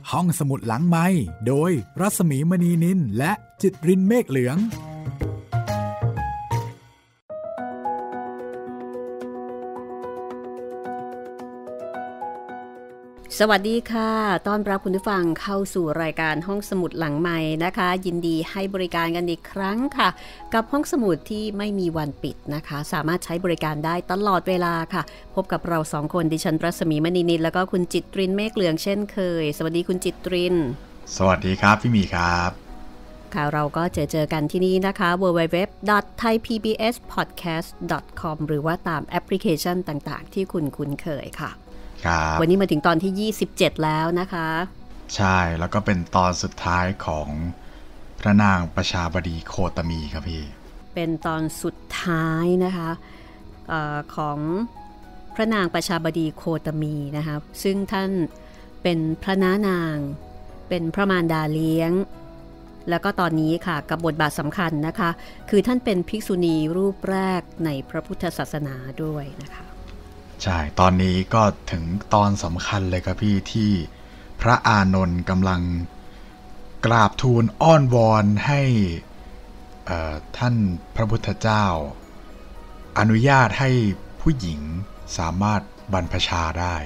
ห้องสมุดหลังไมค์โดยรัศมีมณีนินและจิตรินเมฆเหลืองสวัสดีค่ะต้อนรับคุณผู้ฟังเข้าสู่รายการห้องสมุดหลังไมค์นะคะยินดีให้บริการกันอีกครั้งค่ะกับห้องสมุดที่ไม่มีวันปิดนะคะสามารถใช้บริการได้ตลอดเวลาค่ะพบกับเราสองคนดิฉันรัศมีมณีนินแล้วก็คุณจิตรินเมฆเหลืองเช่นเคยสวัสดีคุณจิตรินสวัสดีครับพี่หมีครับค่ะเราก็เจอกันที่นี่นะคะ www.thaipbspodcast.com หรือว่าตามแอปพลิเคชันต่างๆที่คุณคุ้นเคยค่ะวันนี้มาถึงตอนที่27แล้วนะคะใช่แล้วก็เป็นตอนสุดท้ายของพระนางประชาบดีโคตมีครับพี่เป็นตอนสุดท้ายนะคะของพระนางประชาบดีโคตมีนะคะซึ่งท่านเป็นพระน้านางเป็นพระมารดาเลี้ยงแล้วก็ตอนนี้ค่ะกับบทบาทสำคัญนะคะคือท่านเป็นภิกษุณีรูปแรกในพระพุทธศาสนาด้วยนะคะใช่ตอนนี้ก็ถึงตอนสำคัญเลยครับพี่ที่พระอานนท์กำลังกราบทูลอ้อนวอนให้ท่านพระพุทธเจ้าอนุญาตให้ผู้หญิงสามารถบรรพชาได้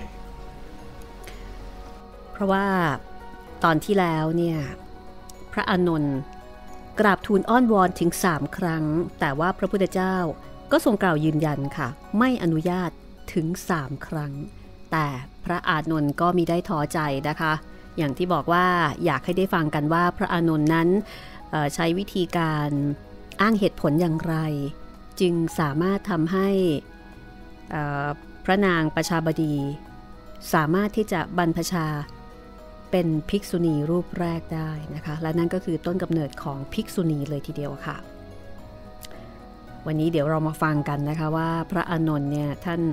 เพราะว่าตอนที่แล้วเนี่ยพระอานนท์กราบทูลอ้อนวอนถึง3ครั้งแต่ว่าพระพุทธเจ้าก็ทรงกล่าวยืนยันค่ะไม่อนุญาตถึง3ครั้งแต่พระอานนท์ก็มิได้ท้อใจนะคะอย่างที่บอกว่าอยากให้ได้ฟังกันว่าพระอานนท์นั้นใช้วิธีการอ้างเหตุผลอย่างไรจึงสามารถทำให้พระนางประชาบดีสามารถที่จะบรรพชาเป็นภิกษุณีรูปแรกได้นะคะและนั่นก็คือต้นกำเนิดของภิกษุณีเลยทีเดียวค่ะวันนี้เดี๋ยวเรามาฟังกันนะคะว่าพระอานนท์เนี่ยท่าน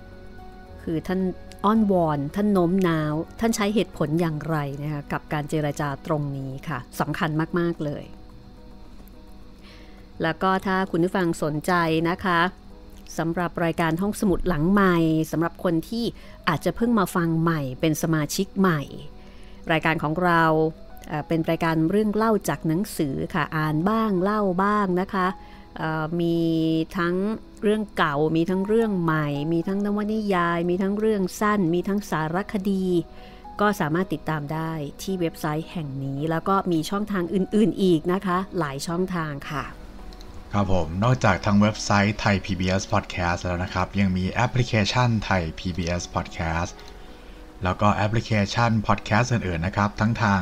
อ้อนวอนท่านโน้มน้าวท่านใช้เหตุผลอย่างไรนะคะกับการเจรจาตรงนี้ค่ะสำคัญมากๆเลยแล้วก็ถ้าคุณผู้ฟังสนใจนะคะสำหรับรายการห้องสมุดหลังใหม่สำหรับคนที่อาจจะเพิ่งมาฟังใหม่เป็นสมาชิกใหม่รายการของเราเป็นรายการเรื่องเล่าจากหนังสือค่ะอ่านบ้างเล่าบ้างนะคะมีทั้งเรื่องเก่ามีทั้งเรื่องใหม่มีทั้งนวนิยายมีทั้งเรื่องสั้นมีทั้งสารคดีก็สามารถติดตามได้ที่เว็บไซต์แห่งนี้แล้วก็มีช่องทางอื่นๆอีกนะคะหลายช่องทางค่ะครับผมนอกจากทางเว็บไซต์ไทย PBS Podcast แล้วนะครับยังมีแอปพลิเคชันไทย PBS Podcast แล้วก็แอปพลิเคชัน Podcast อื่นๆนะครับทั้งทาง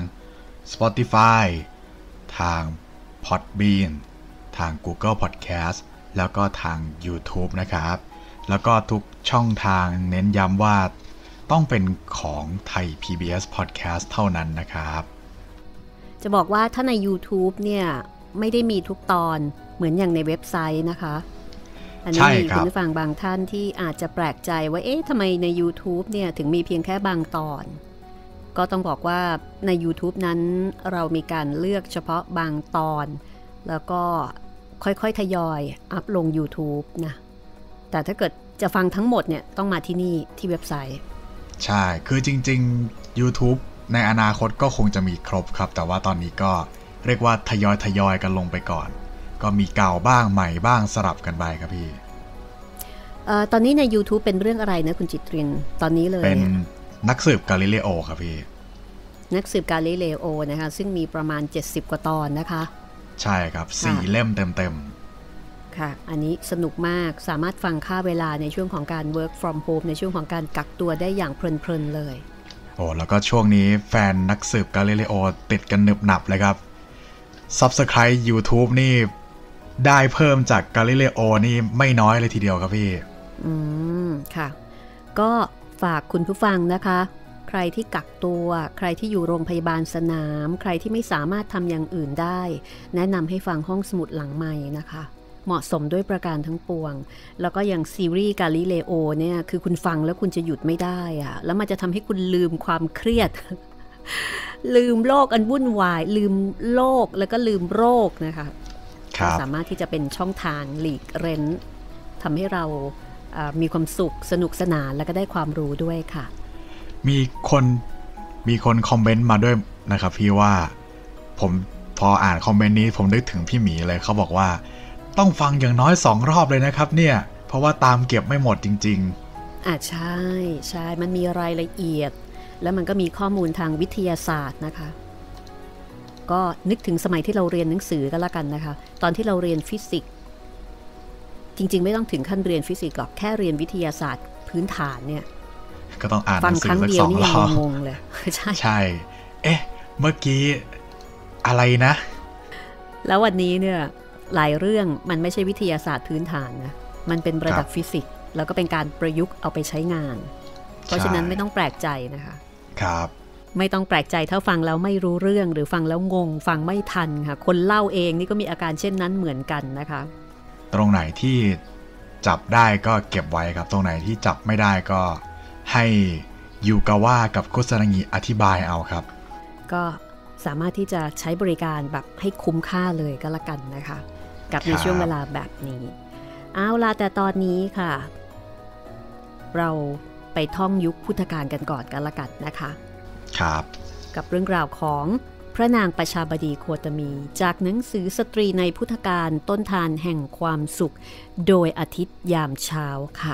Spotify ทาง Podbeanทาง Google Podcast แล้วก็ทาง YouTube นะครับแล้วก็ทุกช่องทางเน้นย้ำว่าต้องเป็นของไทย PBS Podcast เท่านั้นนะครับจะบอกว่าถ้าใน YouTube เนี่ยไม่ได้มีทุกตอนเหมือนอย่างในเว็บไซต์นะคะอันนี้มีคุณผู้ฟังบางท่านที่อาจจะแปลกใจว่าเอ๊ะทำไมใน YouTube เนี่ยถึงมีเพียงแค่บางตอนก็ต้องบอกว่าใน YouTube นั้นเรามีการเลือกเฉพาะบางตอนแล้วก็ค่อยๆทยอยอัพลง YouTube นะแต่ถ้าเกิดจะฟังทั้งหมดเนี่ยต้องมาที่นี่ที่เว็บไซต์ใช่คือจริงๆ YouTube ในอนาคตก็คงจะมีครบครับแต่ว่าตอนนี้ก็เรียกว่าทยอยกันลงไปก่อนก็มีเก่าบ้างใหม่บ้างสลับกันไปครับพี่ตอนนี้ใน YouTube เป็นเรื่องอะไรนะคุณจิตรินตอนนี้เลยเป็นนักสืบกาลิเลโอครับพี่นักสืบกาลิเลโอนะคะซึ่งมีประมาณ70กว่าตอนนะคะใช่ครับ4เล่มเต็มๆค่ะอันนี้สนุกมากสามารถฟังค่าเวลาในช่วงของการ work from home ในช่วงของการกักตัวได้อย่างเพลินๆเลยโอ้แล้วก็ช่วงนี้แฟนนักสืบกาลิเลโอติดกันหนึบหนับเลยครับ Subscribe YouTube นี่ได้เพิ่มจากกาลิเลโอนี่ไม่น้อยเลยทีเดียวครับพี่ค่ะก็ฝากคุณผู้ฟังนะคะใครที่กักตัวใครที่อยู่โรงพยาบาลสนามใครที่ไม่สามารถทำอย่างอื่นได้แนะนำให้ฟังห้องสมุดหลังไมค์นะคะเหมาะสมด้วยประการทั้งปวงแล้วก็อย่างซีรีส์กาลิเลโอเนี่ยคือคุณฟังแล้วคุณจะหยุดไม่ได้อะแล้วมันจะทำให้คุณลืมความเครียด ลืมโลกอันวุ่นวายลืมโลกแล้วก็ลืมโรคนะคะสามารถที่จะเป็นช่องทางหลีกเร้นทำให้เรามีความสุขสนุกสนานแล้วก็ได้ความรู้ด้วยค่ะมีคนมีคนคอมเมนต์มาด้วยนะครับพี่ว่าผมพออ่านคอมเมนต์นี้ผมนึกถึงพี่หมีเลยเขาบอกว่าต้องฟังอย่างน้อย2 รอบเลยนะครับเนี่ยเพราะว่าตามเก็บไม่หมดจริงๆใช่มันมีรายละเอียดแล้วมันก็มีข้อมูลทางวิทยาศาสตร์นะคะก็นึกถึงสมัยที่เราเรียนหนังสือกันละกันนะคะตอนที่เราเรียนฟิสิกส์จริงๆไม่ต้องถึงขั้นเรียนฟิสิกส์หรอกแค่เรียนวิทยาศาสตร์พื้นฐานเนี่ยก็ต้องอ่านหนังสือสัก2 รอบงงเลยใช่เอ๊ะเมื่อกี้อะไรนะแล้ววันนี้เนี่ยหลายเรื่องมันไม่ใช่วิทยาศาสตร์พื้นฐานนะมันเป็นระดับฟิสิกส์แล้วก็เป็นการประยุกต์เอาไปใช้งานเพราะฉะนั้นไม่ต้องแปลกใจนะคะครับไม่ต้องแปลกใจถ้าฟังแล้วไม่รู้เรื่องหรือฟังแล้วงงฟังไม่ทันค่ะคนเล่าเองนี่ก็มีอาการเช่นนั้นเหมือนกันนะคะตรงไหนที่จับได้ก็เก็บไว้ครับตรงไหนที่จับไม่ได้ก็ให้ยูกาว่ากับคุซานางิอธิบายเอาครับก็สามารถที่จะใช้บริการแบบให้คุ้มค่าเลยก็แล้วกันนะคะกับในช่วงเวลาแบบนี้เอาล่ะแต่ตอนนี้ค่ะเราไปท่องยุคพุทธกาลกันก่อนกันละกันนะคะครับกับเรื่องราวของพระนางประชาบดีโคตมีจากหนังสือสตรีในพุทธกาลต้นทานแห่งความสุขโดยอาทิตย์ยามเช้าค่ะ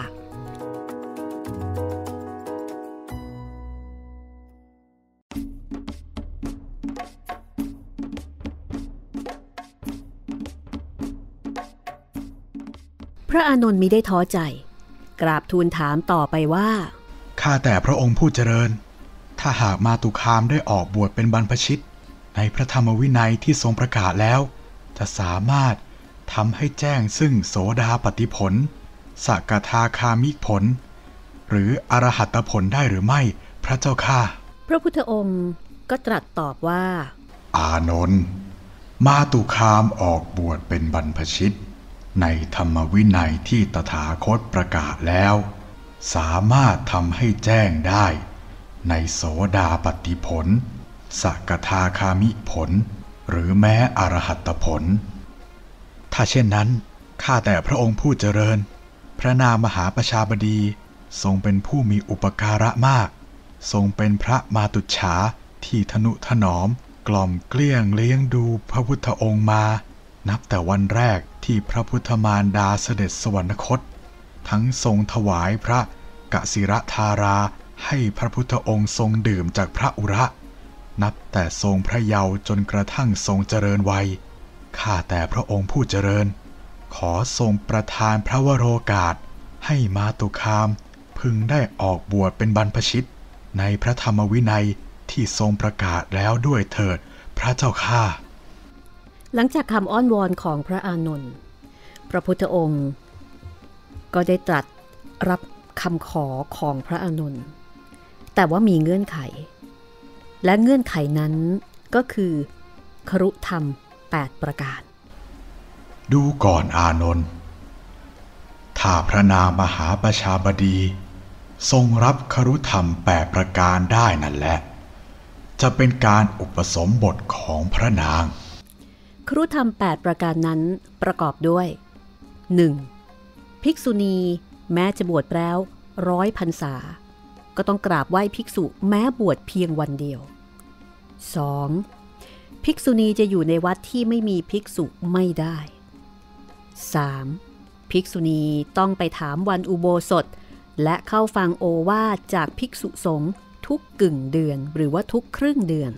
พระอานนท์มิได้ท้อใจกราบทูลถามต่อไปว่าข้าแต่พระองค์ผู้เจริญถ้าหากมาตุคามได้ออกบวชเป็นบรรพชิตในพระธรรมวินัยที่ทรงประกาศแล้วจะสามารถทำให้แจ้งซึ่งโสดาปัตติผลสกทาคามิผลหรืออรหัตตผลได้หรือไม่พระเจ้าข้าพระพุทธองค์ก็ตรัสตอบว่าอานนท์มาตุคามออกบวชเป็นบรรพชิตในธรรมวินัยที่ตถาคตประกาศแล้วสามารถทำให้แจ้งได้ในโสดาปัตติผลสกทาคามิผลหรือแม้อรหัตตผลถ้าเช่นนั้นข้าแต่พระองค์ผู้เจริญพระนามมหาประชาบดีทรงเป็นผู้มีอุปการะมากทรงเป็นพระมาตุจฉาที่ทนุถนอมกล่อมเกลี้ยงเลี้ยงดูพระพุทธองค์มานับแต่วันแรกที่พระพุทธมารดาเสด็จสวรรคตทั้งทรงถวายพระกสิรธาราให้พระพุทธองค์ทรงดื่มจากพระอุระนับแต่ทรงพระเยาว์จนกระทั่งทรงเจริญวัยข้าแต่พระองค์ผู้เจริญขอทรงประทานพระวโรกาสให้มาตุคามพึงได้ออกบวชเป็นบรรพชิตในพระธรรมวินัยที่ทรงประกาศแล้วด้วยเถิดพระเจ้าข้าหลังจากคำอ้อนวอนของพระอานนท์พระพุทธองค์ก็ได้ตรัสรับคำขอของพระอานนท์แต่ว่ามีเงื่อนไขและเงื่อนไขนั้นก็คือครุธรรม8ประการดูก่อนอานนท์ถ้าพระนามมหาประชาบดีทรงรับครุธรรม8ประการได้นั่นแหละจะเป็นการอุปสมบทของพระนางครุธรรม8ประการนั้นประกอบด้วย 1. ภิกษุณีแม้จะบวชแล้ว100 พรรษาก็ต้องกราบไหว้ภิกษุแม้บวชเพียงวันเดียว 2. ภิกษุณีจะอยู่ในวัดที่ไม่มีภิกษุไม่ได้ 3. ภิกษุณีต้องไปถามวันอุโบสถและเข้าฟังโอวาทจากภิกษุสงฆ์ทุกกึ่งเดือนหรือว่าทุกครึ่งเดือน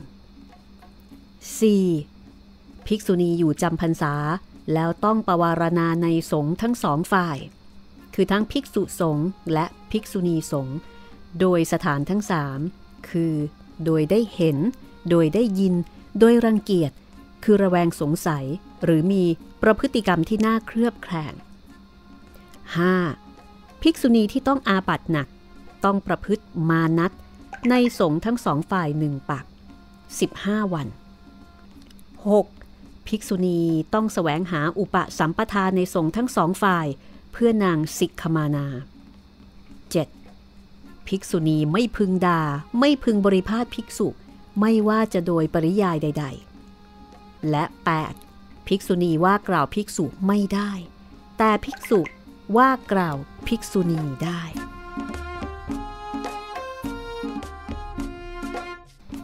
4. ภิกษุณีอยู่จำพรรษาแล้วต้องปวารณาในสงฆ์ทั้ง2 ฝ่ายคือทั้งภิกษุสงฆ์และภิกษุณีสงฆ์โดยสถานทั้ง3คือโดยได้เห็นโดยได้ยินโดยรังเกียจคือระแวงสงสัยหรือมีประพฤติกรรมที่น่าเคลือบแคลง 5. ภิกษุณีที่ต้องอาบัติหนักต้องประพฤติมานัตในสงฆ์ทั้ง2 ฝ่าย1 ปัก15 วัน 6. ภิกษุณีต้องแสวงหาอุปสัมปทานในสงฆ์ทั้ง2 ฝ่ายเพื่อนางสิกขมานา 7. ภิกษุณีไม่พึงด่าไม่พึงบริพาทภิกษุไม่ว่าจะโดยปริยายใดๆและ 8. ภิกษุณีว่ากล่าวภิกษุไม่ได้แต่ภิกษุว่ากล่าวภิกษุณีได้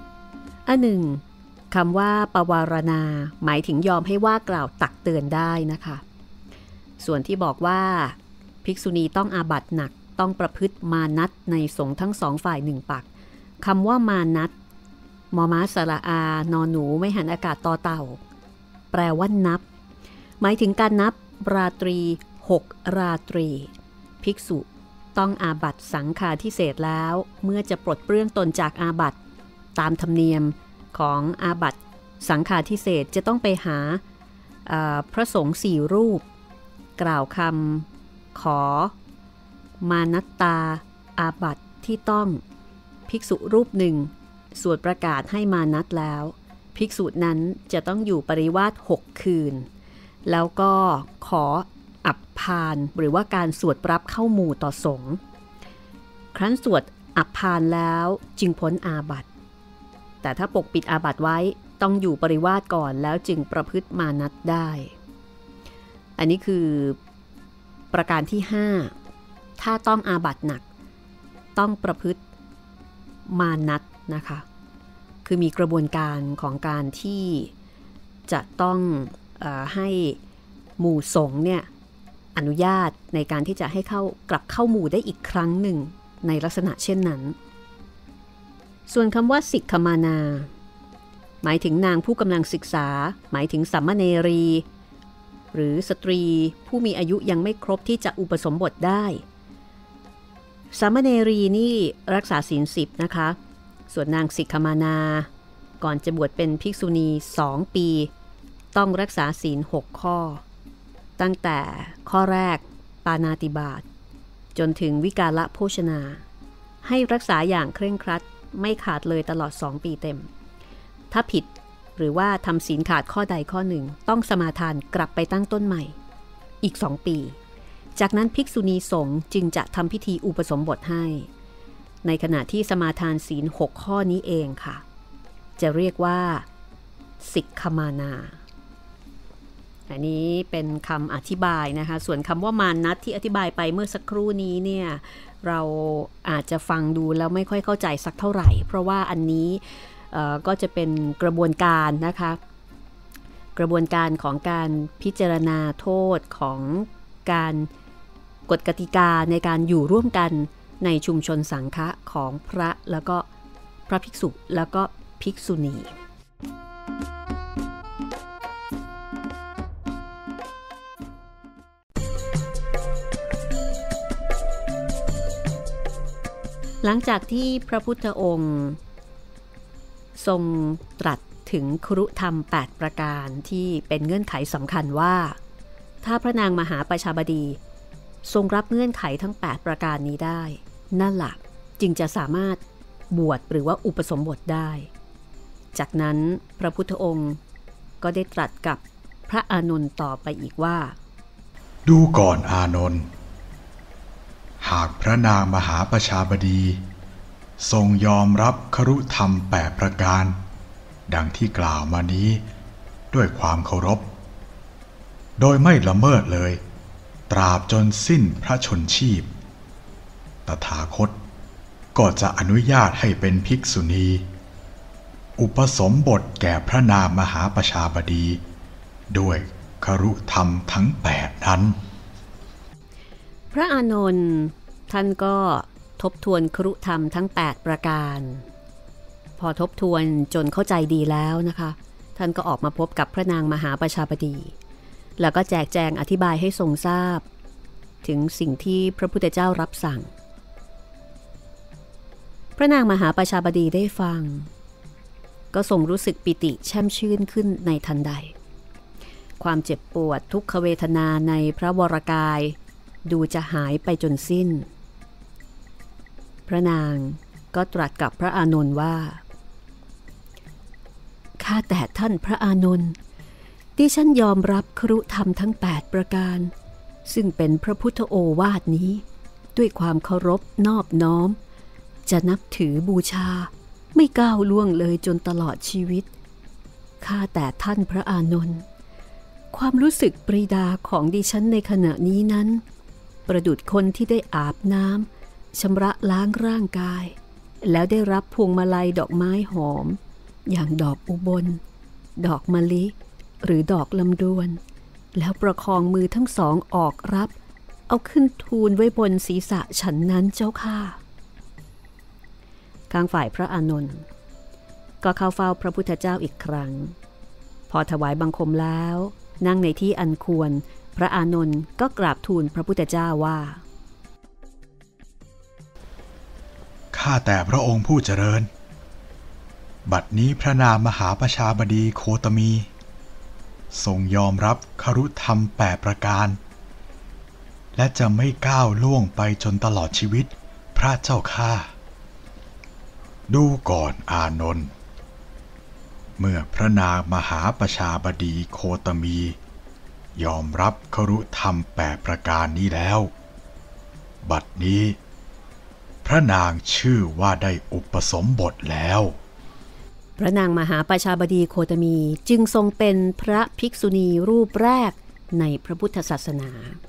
อันหนึ่งคำว่าปวารณาหมายถึงยอมให้ว่ากล่าวตักเตือนได้นะคะส่วนที่บอกว่าภิกษุณีต้องอาบัติหนักต้องประพฤติมานัตในสงฆ์ทั้งสองฝ่ายหนึ่งปักคำว่ามานัตมอม้าสระอานอนหนูไม่หันอากาศต่อเต่าแปลว่านับหมายถึงการนับราตรี6ราตรีภิกษุต้องอาบัติสังฆาทิเศษแล้วเมื่อจะปลดเปลื้องตนจากอาบัติตามธรรมเนียมของอาบัติสังฆาทิเศษจะต้องไปหาพระสงฆ์4รูปกล่าวคำขอมานัตตาอาบัติที่ต้องภิกษุรูปหนึ่งสวดประกาศให้มานัตแล้วภิกษุนั้นจะต้องอยู่ปริวาส6คืนแล้วก็ขออัปพานหรือว่าการสวดรับเข้าหมู่ต่อสงฆ์ครั้นสวดอัปพานแล้วจึงพ้นอาบัติแต่ถ้าปกปิดอาบัติไว้ต้องอยู่ปริวาสก่อนแล้วจึงประพฤติมานัตได้อันนี้คือประการที่5ถ้าต้องอาบัติหนักต้องประพฤติมานัตนะคะคือมีกระบวนการของการที่จะต้องให้หมู่สงฆ์เนี่ยอนุญาตในการที่จะให้กลับเข้าหมู่ได้อีกครั้งหนึ่งในลักษณะเช่นนั้นส่วนคำว่าสิกขมานาหมายถึงนางผู้กำลังศึกษาหมายถึงสามเณรีหรือสตรีผู้มีอายุยังไม่ครบที่จะอุปสมบทได้สามเณรีนี่รักษาศีล10นะคะส่วนนางสิกขมานาก่อนจะบวชเป็นภิกษุณี2 ปีต้องรักษาศีล6ข้อตั้งแต่ข้อแรกปาณาติบาตจนถึงวิกาลโภชนาให้รักษาอย่างเคร่งครัดไม่ขาดเลยตลอด2 ปีเต็มถ้าผิดหรือว่าทำศีลขาดข้อใดข้อหนึ่งต้องสมาทานกลับไปตั้งต้นใหม่อีก2 ปีจากนั้นภิกษุณีสงฆ์จึงจะทำพิธีอุปสมบทให้ในขณะที่สมาทานศีล6ข้อนี้เองค่ะจะเรียกว่าสิกขมานาอันนี้เป็นคำอธิบายนะคะส่วนคำว่ามานัตที่อธิบายไปเมื่อสักครู่นี้เนี่ยเราอาจจะฟังดูแล้วไม่ค่อยเข้าใจสักเท่าไหร่เพราะว่าอันนี้ก็จะเป็นกระบวนการนะคะกระบวนการของการพิจารณาโทษของการกฎกติกาในการอยู่ร่วมกันในชุมชนสังฆะของพระแล้วก็พระภิกษุแล้วก็ภิกษุณีหลังจากที่พระพุทธองค์ทรงตรัสถึงครุธรรม8ประการที่เป็นเงื่อนไขสำคัญว่าถ้าพระนางมหาประชาบดีทรงรับเงื่อนไขทั้ง8ประการนี้ได้นั่นแหละจึงจะสามารถบวชหรือว่าอุปสมบทได้จากนั้นพระพุทธองค์ก็ได้ตรัสกับพระอานนท์ต่อไปอีกว่าดูก่อนอานนท์หากพระนางมหาประชาบดีทรงยอมรับครุธรรม8ประการดังที่กล่าวมานี้ด้วยความเคารพโดยไม่ละเมิดเลยตราบจนสิ้นพระชนชีพตถาคตก็จะอนุญาตให้เป็นภิกษุณีอุปสมบทแก่พระนางมหาประชาบดีด้วยครุธรรมทั้ง8นั้นพระอานนท์ท่านก็ทบทวนครุธรรมทั้ง8ประการพอทบทวนจนเข้าใจดีแล้วนะคะท่านก็ออกมาพบกับพระนางมหาประชาบดีแล้วก็แจกแจงอธิบายให้ทรงทราบถึงสิ่งที่พระพุทธเจ้ารับสั่งพระนางมหาประชาบดีได้ฟังก็ทรงรู้สึกปิติแช่มชื่นขึ้นในทันใดความเจ็บปวดทุกขเวทนาในพระวรกายดูจะหายไปจนสิ้นพระนางก็ตรัสกับพระอานนท์ว่าข้าแต่ท่านพระอานนท์ดิฉันยอมรับครุธรรมทั้ง8ประการซึ่งเป็นพระพุทธโอวาทนี้ด้วยความเคารพนอบน้อมจะนับถือบูชาไม่ก้าวล่วงเลยจนตลอดชีวิตข้าแต่ท่านพระอานนท์ความรู้สึกปรีดาของดิฉันในขณะนี้นั้นประดุจคนที่ได้อาบน้ำชำระล้างร่างกายแล้วได้รับพวงมาลัยดอกไม้หอมอย่างดอกอุบลดอกมะลิหรือดอกลำดวนแล้วประคองมือทั้งสองออกรับเอาขึ้นทูลไว้บนศีรษะฉันนั้นเจ้าค่ะข้างฝ่ายพระอานนท์ก็เข้าเฝ้าพระพุทธเจ้าอีกครั้งพอถวายบังคมแล้วนั่งในที่อันควรพระอานนท์ก็กราบทูลพระพุทธเจ้าว่าข้าแต่พระองค์ผู้เจริญบัดนี้พระนามมหาประชาบดีโคตมีทรงยอมรับคฤธรรม8ประการและจะไม่ก้าวล่วงไปจนตลอดชีวิตพระเจ้าข้าดูก่อนอานนท์เมื่อพระนางมหาประชาบดีโคตมียอมรับคฤธรรม8ประการนี้แล้วบัดนี้พระนางชื่อว่าได้อุปสมบทแล้วพระนางมหาประชาบดีโคตมีจึงทรงเป็นพระภิกษุณีรูปแรกในพระพุทธศาสนา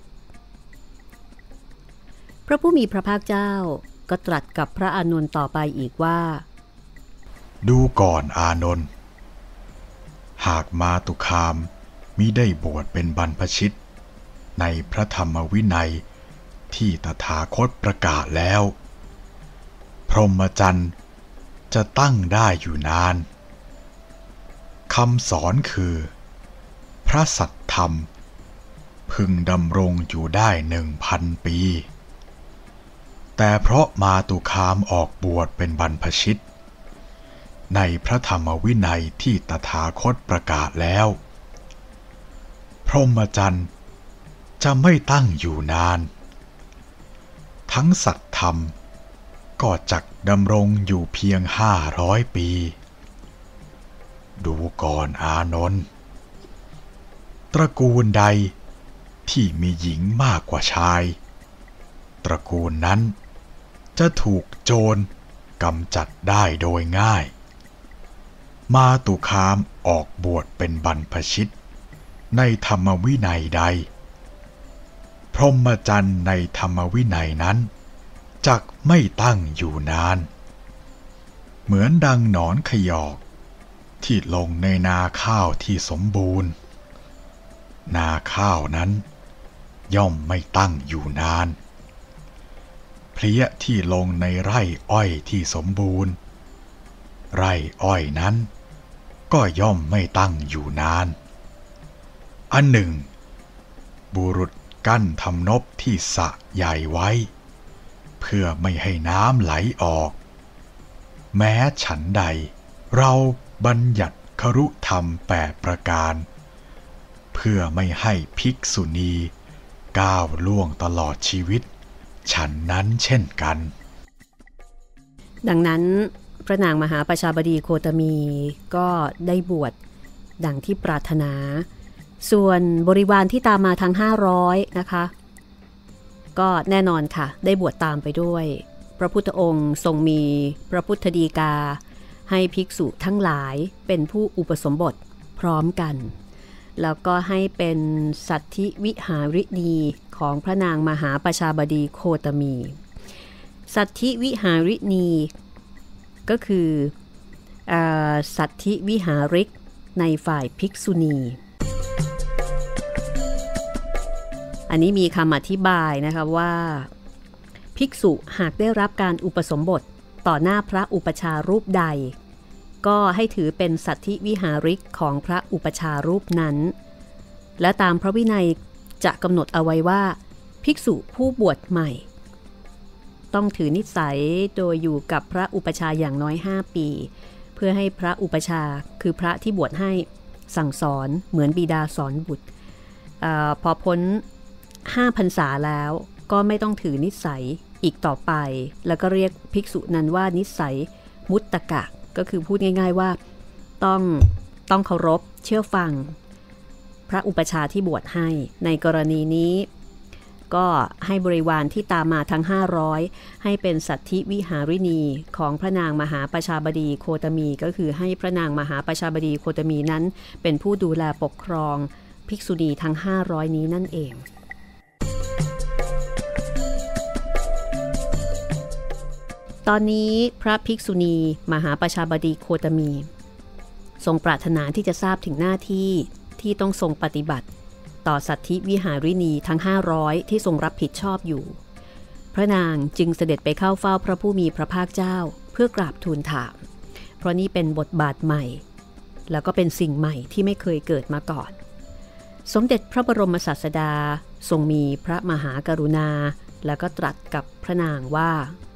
พระผู้มีพระภาคเจ้าก็ตรัสกับพระอานนท์ต่อไปอีกว่าดูก่อนอานนท์หากมาตุคามมิได้บวชเป็นบรรพชิตในพระธรรมวินัยที่ตถาคตประกาศแล้วพรหมจรรย์จะตั้งได้อยู่นานคำสอนคือพระสัตธรรมพึงดำรงอยู่ได้ 1,000 ปีแต่เพราะมาตุคามออกบวชเป็นบรรพชิตในพระธรรมวินัยที่ตถาคตประกาศแล้วพรหมจรรย์จะไม่ตั้งอยู่นานทั้งสัตธรรมก็จักดำรงอยู่เพียง500 ปีดูก่อนอานนท์ตระกูลใดที่มีหญิงมากกว่าชายตระกูลนั้นจะถูกโจรกำจัดได้โดยง่ายมาตุคามออกบวชเป็นบรรพชิตในธรรมวินัยใดพรหมจรรย์ในธรรมวินัยนั้นจักไม่ตั้งอยู่นานเหมือนดังหนอนขยอกที่ลงในนาข้าวที่สมบูรณ์นาข้าวนั้นย่อมไม่ตั้งอยู่นานเพลี้ยที่ลงในไร่อ้อยที่สมบูรณ์ไร่อ้อยนั้นก็ย่อมไม่ตั้งอยู่นานอันหนึ่งบุรุษกั้นทำนบที่สระใหญ่ไว้เพื่อไม่ให้น้ำไหลออกแม้ฉันใดเราบัญญัติคฤธรรม8ประการเพื่อไม่ให้ภิกษุณีก้าวล่วงตลอดชีวิตฉันนั้นเช่นกันดังนั้นพระนางมหาประชาบดีโคตมีก็ได้บวชดังที่ปรารถนาส่วนบริวารที่ตามมาทั้ง500นะคะก็แน่นอนค่ะได้บวชตามไปด้วยพระพุทธองค์ทรงมีพระพุทธฎีกาให้ภิกษุทั้งหลายเป็นผู้อุปสมบทพร้อมกันแล้วก็ให้เป็นสัทธิวิหาริณีของพระนางมหาประชาบดีโคตมีสัทธิวิหาริณีก็คือสัทธิวิหาริกในฝ่ายภิกษุณีอันนี้มีคำอธิบายนะคะว่าภิกษุหากได้รับการอุปสมบทต่อหน้าพระอุปชารูปใดก็ให้ถือเป็นสัทธิวิหาริกของพระอุปชารูปนั้นและตามพระวินัยจะกำหนดเอาไว้ว่าภิกษุผู้บวชใหม่ต้องถือนิสัยโดยอยู่กับพระอุปชาอย่างน้อย5 ปีเพื่อให้พระอุปชาคือพระที่บวชให้สั่งสอนเหมือนบิดาสอนบุตรพอพ้น5 พรรษาแล้วก็ไม่ต้องถือนิสัยอีกต่อไปแล้วก็เรียกภิกษุนั้นว่านิสัยมุตตกะก็คือพูดง่ายๆว่าต้องเคารพเชื่อฟังพระอุปชาที่บวชให้ในกรณีนี้ก็ให้บริวารที่ตามมาทั้ง500ให้เป็นสัทธิวิหาริณีของพระนางมหาประชาบดีโคตมีก็คือให้พระนางมหาประชาบดีโคตมีนั้นเป็นผู้ดูแลปกครองภิกษุณีทั้ง500นี้นั่นเองตอนนี้พระภิกษุณีมหาประชาบดีโคตมีทรงปรารถนาที่จะทราบถึงหน้าที่ที่ต้องทรงปฏิบัติต่อสัตธิวิหาริณีทั้ง500ที่ทรงรับผิดชอบอยู่พระนางจึงเสด็จไปเข้าเฝ้าพระผู้มีพระภาคเจ้าเพื่อกราบทูลถามเพราะนี่เป็นบทบาทใหม่แล้วก็เป็นสิ่งใหม่ที่ไม่เคยเกิดมาก่อนสมเด็จพระบรมศาสดาทรงมีพระมหากรุณาแล้วก็ตรัสกับพระนางว่า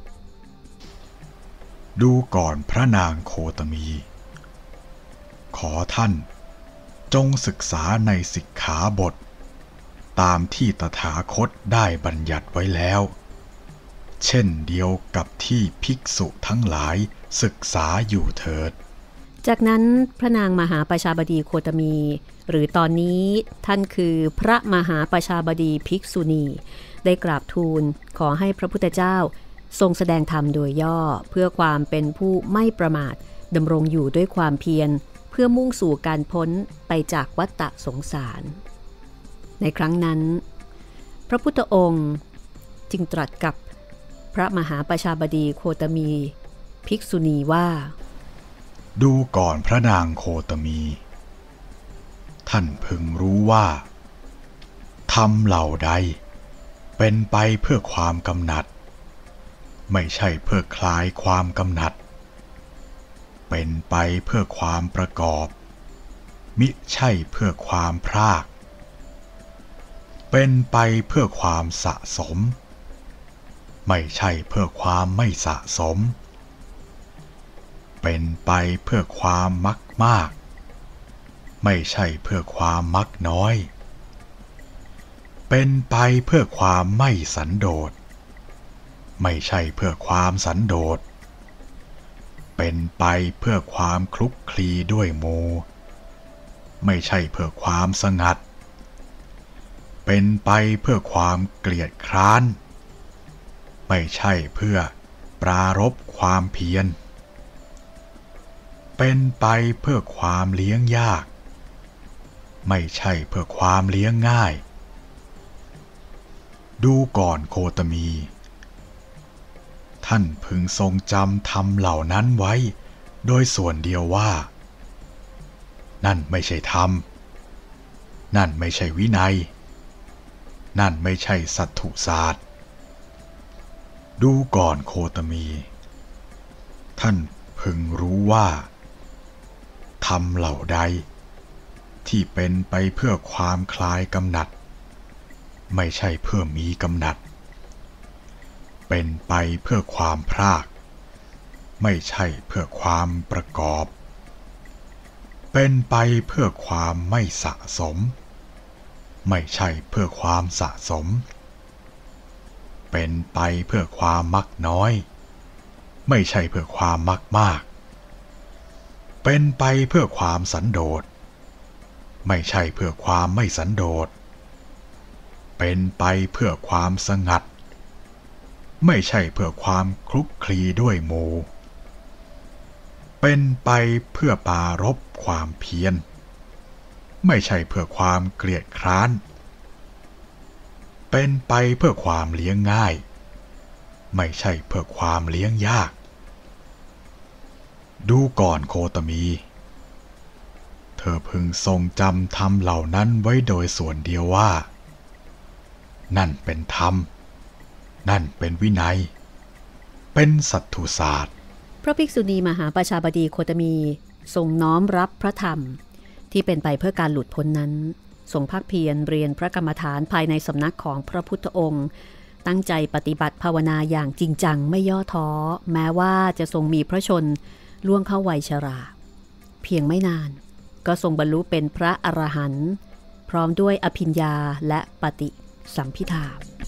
ดูก่อนพระนางโคตมีขอท่านจงศึกษาในสิกขาบทตามที่ตถาคตได้บัญญัติไว้แล้วเช่นเดียวกับที่ภิกษุทั้งหลายศึกษาอยู่เถิดจากนั้นพระนางมหาประชาบดีโคตมีหรือตอนนี้ท่านคือพระมหาประชาบดีภิกษุณีได้กราบทูลขอให้พระพุทธเจ้าทรงแสดงธรรมโดยย่อเพื่อความเป็นผู้ไม่ประมาทดำรงอยู่ด้วยความเพียรเพื่อมุ่งสู่การพ้นไปจากวัฏฏะสงสารในครั้งนั้นพระพุทธองค์จึงตรัสกับพระมหาประชาบดีโคตมีภิกษุณีว่าดูก่อนพระนางโคตมีท่านพึงรู้ว่าธรรมเหล่าใดเป็นไปเพื่อความกำหนัดไม่ใช่เพื่อคลายความกำหนัดเป็นไปเพื่อความประกอบมิใช่เพื่อความพรากเป็นไปเพื่อความสะสมไม่ใช่เพื่อความไม่สะสมเป็นไปเพื่อความมักมากไม่ใช่เพื่อความมักน้อยเป็นไปเพื่อความไม่สันโดษไม่ใช่เพื่อความสันโดษเป็นไปเพื่อความคลุกคลีด้วยหมู่ไม่ใช่เพื่อความสงัดเป็นไปเพื่อความเกลียดคร้านไม่ใช่เพื่อปรารภความเพียรเป็นไปเพื่อความเลี้ยงยากไม่ใช่เพื่อความเลี้ยงง่ายดูก่อนโคตมีท่านพึงทรงจำธรรมเหล่านั้นไว้โดยส่วนเดียวว่านั่นไม่ใช่ธรรมนั่นไม่ใช่วินัยนั่นไม่ใช่สัตถุศาสตร์ดูก่อนโคตมีท่านพึงรู้ว่าธรรมเหล่าใดที่เป็นไปเพื่อความคลายกำหนัดไม่ใช่เพื่อมีกำหนัดเป็นไปเพื่อความพรากไม่ใช่เพื่อความประกอบเป็นไปเพื่อความไม่สะสมไม่ใช่เพื่อความสะสมเป็นไปเพื่อความมักน้อยไม่ใช่เพื่อความมักมากเป็นไปเพื่อความสันโดษไม่ใช่เพื่อความไม่สันโดษเป็นไปเพื่อความสงัดไม่ใช่เพื่อความคลุกคลีด้วยหมู่เป็นไปเพื่อปรารภความเพียรไม่ใช่เพื่อความเกลียดคร้านเป็นไปเพื่อความเลี้ยงง่ายไม่ใช่เพื่อความเลี้ยงยากดูก่อนโคตมีเธอพึงทรงจำธรรมเหล่านั้นไว้โดยส่วนเดียวว่านั่นเป็นธรรมนั่นเป็นวินัยเป็นสัตถุศาสตร์พระภิกษุณีมหาประชาบดีโคตมีทรงน้อมรับพระธรรมที่เป็นไปเพื่อการหลุดพ้นนั้นทรงภาคเพียรเรียนพระกรรมฐานภายในสำนักของพระพุทธองค์ตั้งใจปฏิบัติภาวนาอย่างจริงจังไม่ย่อท้อแม้ว่าจะทรงมีพระชนล่วงเข้าวัยชราเพียงไม่นานก็ทรงบรรลุเป็นพระอรหันต์พร้อมด้วยอภิญญาและปฏิสัมภิทา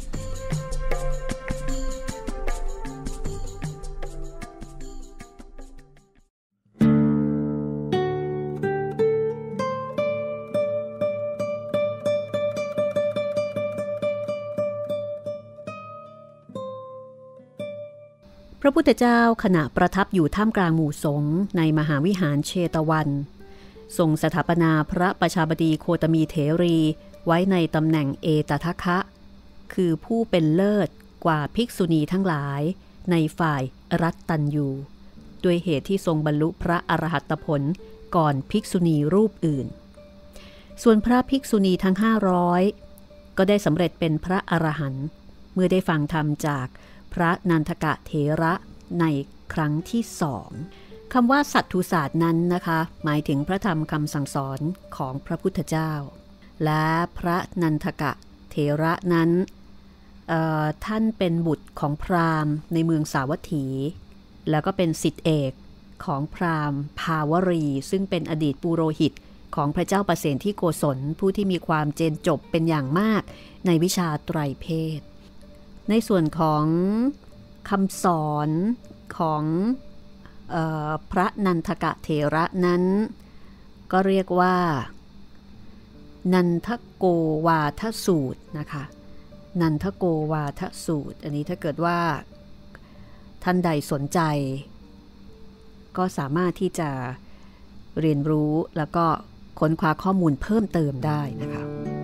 พระพุทธเจ้าขณะประทับอยู่ท่ามกลางหมู่สงฆ์ในมหาวิหารเชตวันทรงสถาปนาพระประชาบดีโคตมีเถรีไว้ในตำแหน่งเอตทัคคะคือผู้เป็นเลิศกว่าภิกษุณีทั้งหลายในฝ่ายรัตตัญญูด้วยเหตุที่ทรงบรรลุพระอรหัตผลก่อนภิกษุณีรูปอื่นส่วนพระภิกษุณีทั้ง500ก็ได้สำเร็จเป็นพระอรหันต์เมื่อได้ฟังธรรมจากพระนันทกะเถระในครั้งที่2คำว่าสัตถุศาสตร์นั้นนะคะหมายถึงพระธรรมคำสั่งสอนของพระพุทธเจ้าและพระนันทกะเถระนั้นท่านเป็นบุตรของพราหมณ์ในเมืองสาวัตถีแล้วก็เป็นศิษย์เอกของพราหมณ์ภาวรีซึ่งเป็นอดีตปุโรหิตของพระเจ้าประเสนที่โกศลผู้ที่มีความเจนจบเป็นอย่างมากในวิชาไตรเพศในส่วนของคำสอนของพระนันทกะเถระนั้นก็เรียกว่านันทโกวาทสูตรนะคะนันทโกวาทสูตรอันนี้ถ้าเกิดว่าท่านใดสนใจก็สามารถที่จะเรียนรู้แล้วก็ค้นคว้าข้อมูลเพิ่มเติมได้นะคะ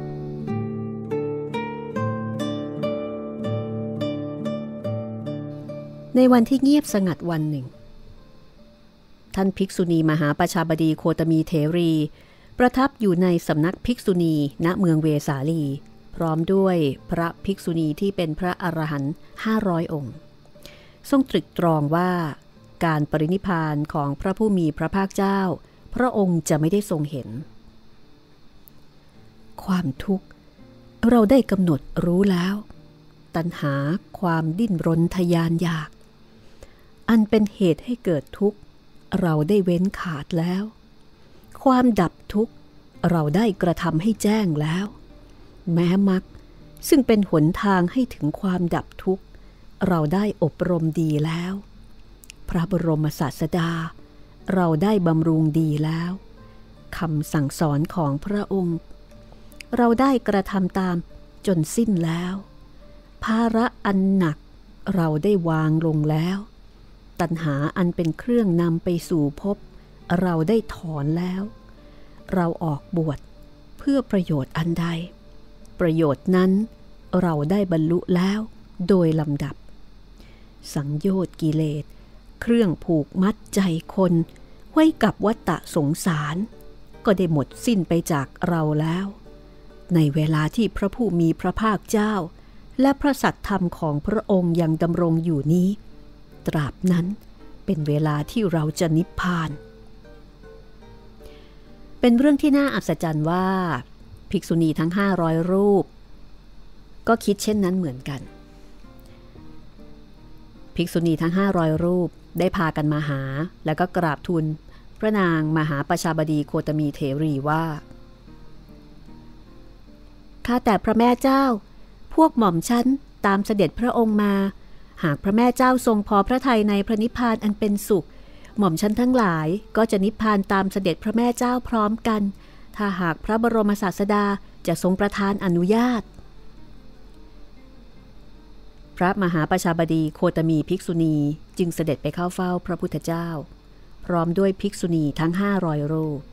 ในวันที่เงียบสงัดวันหนึ่งท่านภิกษุณีมหาประชาบดีโคตมีเถรีประทับอยู่ในสำนักภิกษุณีณเมืองเวสาลีพร้อมด้วยพระภิกษุณีที่เป็นพระอรหันต์500 องค์ทรงตรึกตรองว่าการปรินิพพานของพระผู้มีพระภาคเจ้าพระองค์จะไม่ได้ทรงเห็นความทุกข์เราได้กำหนดรู้แล้วตัณหาความดิ้นรนทยานอยากอันเป็นเหตุให้เกิดทุกข์เราได้เว้นขาดแล้วความดับทุกข์เราได้กระทำให้แจ้งแล้วแม้มรรคซึ่งเป็นหนทางให้ถึงความดับทุกข์เราได้อบรมดีแล้วพระบรมศาสดาเราได้บำรุงดีแล้วคำสั่งสอนของพระองค์เราได้กระทำตามจนสิ้นแล้วภาระอันหนักเราได้วางลงแล้วตัณหาอันเป็นเครื่องนำไปสู่ภพเราได้ถอนแล้วเราออกบวชเพื่อประโยชน์อันใดประโยชน์นั้นเราได้บรรลุแล้วโดยลำดับสังโยชน์กิเลสเครื่องผูกมัดใจคนไว้กับวัฏฏะสงสารก็ได้หมดสิ้นไปจากเราแล้วในเวลาที่พระผู้มีพระภาคเจ้าและพระสัตย์ธรรมของพระองค์ยังดำรงอยู่นี้ตราบนั้นเป็นเวลาที่เราจะนิพพานเป็นเรื่องที่น่าอัศจรรย์ว่าภิกษุณีทั้ง500 รูปก็คิดเช่นนั้นเหมือนกันภิกษุณีทั้ง500 รูปได้พากันมาหาแล้วก็กราบทูลพระนางมหาประชาบดีโคตมีเถรีว่าข้าแต่พระแม่เจ้าพวกหม่อมชั้นตามเสด็จพระองค์มาหากพระแม่เจ้าทรงพอพระทัยในพระนิพพานอันเป็นสุขหม่อมชั้นทั้งหลายก็จะนิพพานตามเสด็จพระแม่เจ้าพร้อมกันถ้าหากพระบรมศาสดาจะทรงประทานอนุญาตพระมหาประชาบดีโคตมีภิกษุณีจึงเสด็จไปเข้าเฝ้าพระพุทธเจ้าพร้อมด้วยภิกษุณีทั้ง500 รูป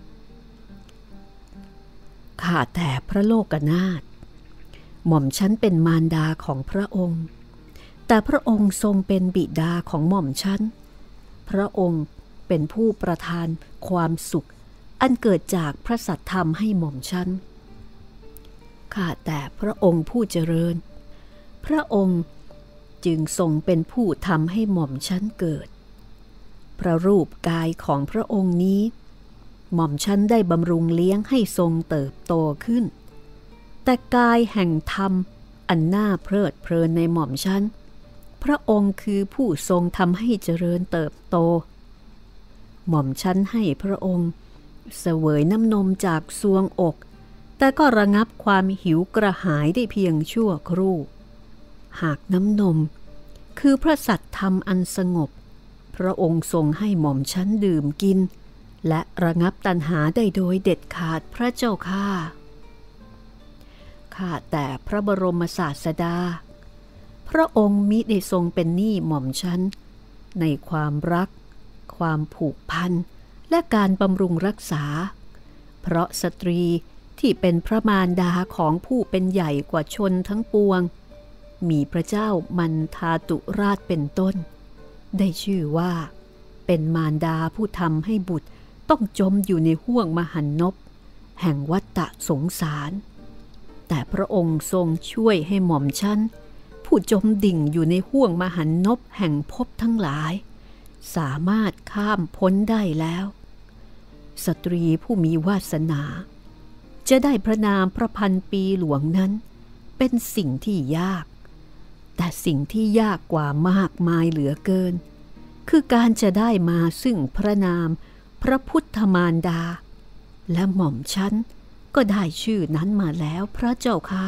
ข้าแต่พระโลกนาถหม่อมชั้นเป็นมารดาของพระองค์แต่พระองค์ทรงเป็นบิดาของหม่อมชั้นพระองค์เป็นผู้ประทานความสุขอันเกิดจากพระสัทธรรมให้หม่อมชั้นข้าแต่พระองค์ผู้เจริญพระองค์จึงทรงเป็นผู้ทำให้หม่อมชั้นเกิดพระรูปกายของพระองค์นี้หม่อมชั้นได้บำรุงเลี้ยงให้ทรงเติบโตขึ้นแต่กายแห่งธรรมอันน่าเพลิดเพลินในหม่อมชั้นพระองค์คือผู้ทรงทำให้เจริญเติบโตหม่อมชั้นให้พระองค์เสวยน้ำนมจากซวงอกแต่ก็ระงับความหิวกระหายได้เพียงชั่วครู่หากน้ำนมคือพระสัตธรรมอันสงบพระองค์ทรงให้หม่อมชั้นดื่มกินและระงับตัณหาได้โดยเด็ดขาดพระเจ้าข้าข้าแต่พระบรมศาสดาพระองค์มิได้ทรงเป็นหนี้หม่อมชั้นในความรักความผูกพันและการบำรุงรักษาเพราะสตรีที่เป็นพระมารดาของผู้เป็นใหญ่กว่าชนทั้งปวงมีพระเจ้ามันทาตุราชเป็นต้นได้ชื่อว่าเป็นมารดาผู้ทำให้บุตรต้องจมอยู่ในห้วงมหันนบแห่งวัฏสงสารแต่พระองค์ทรงช่วยให้หม่อมฉันผู้จมดิ่งอยู่ในห้วงมหันนบแห่งภพทั้งหลายสามารถข้ามพ้นได้แล้วสตรีผู้มีวาสนาจะได้พระนามพระพันปีหลวงนั้นเป็นสิ่งที่ยากแต่สิ่งที่ยากกว่ามากมายเหลือเกินคือการจะได้มาซึ่งพระนามพระพุทธมารดาและหม่อมฉันก็ได้ชื่อนั้นมาแล้วพระเจ้าค่ะ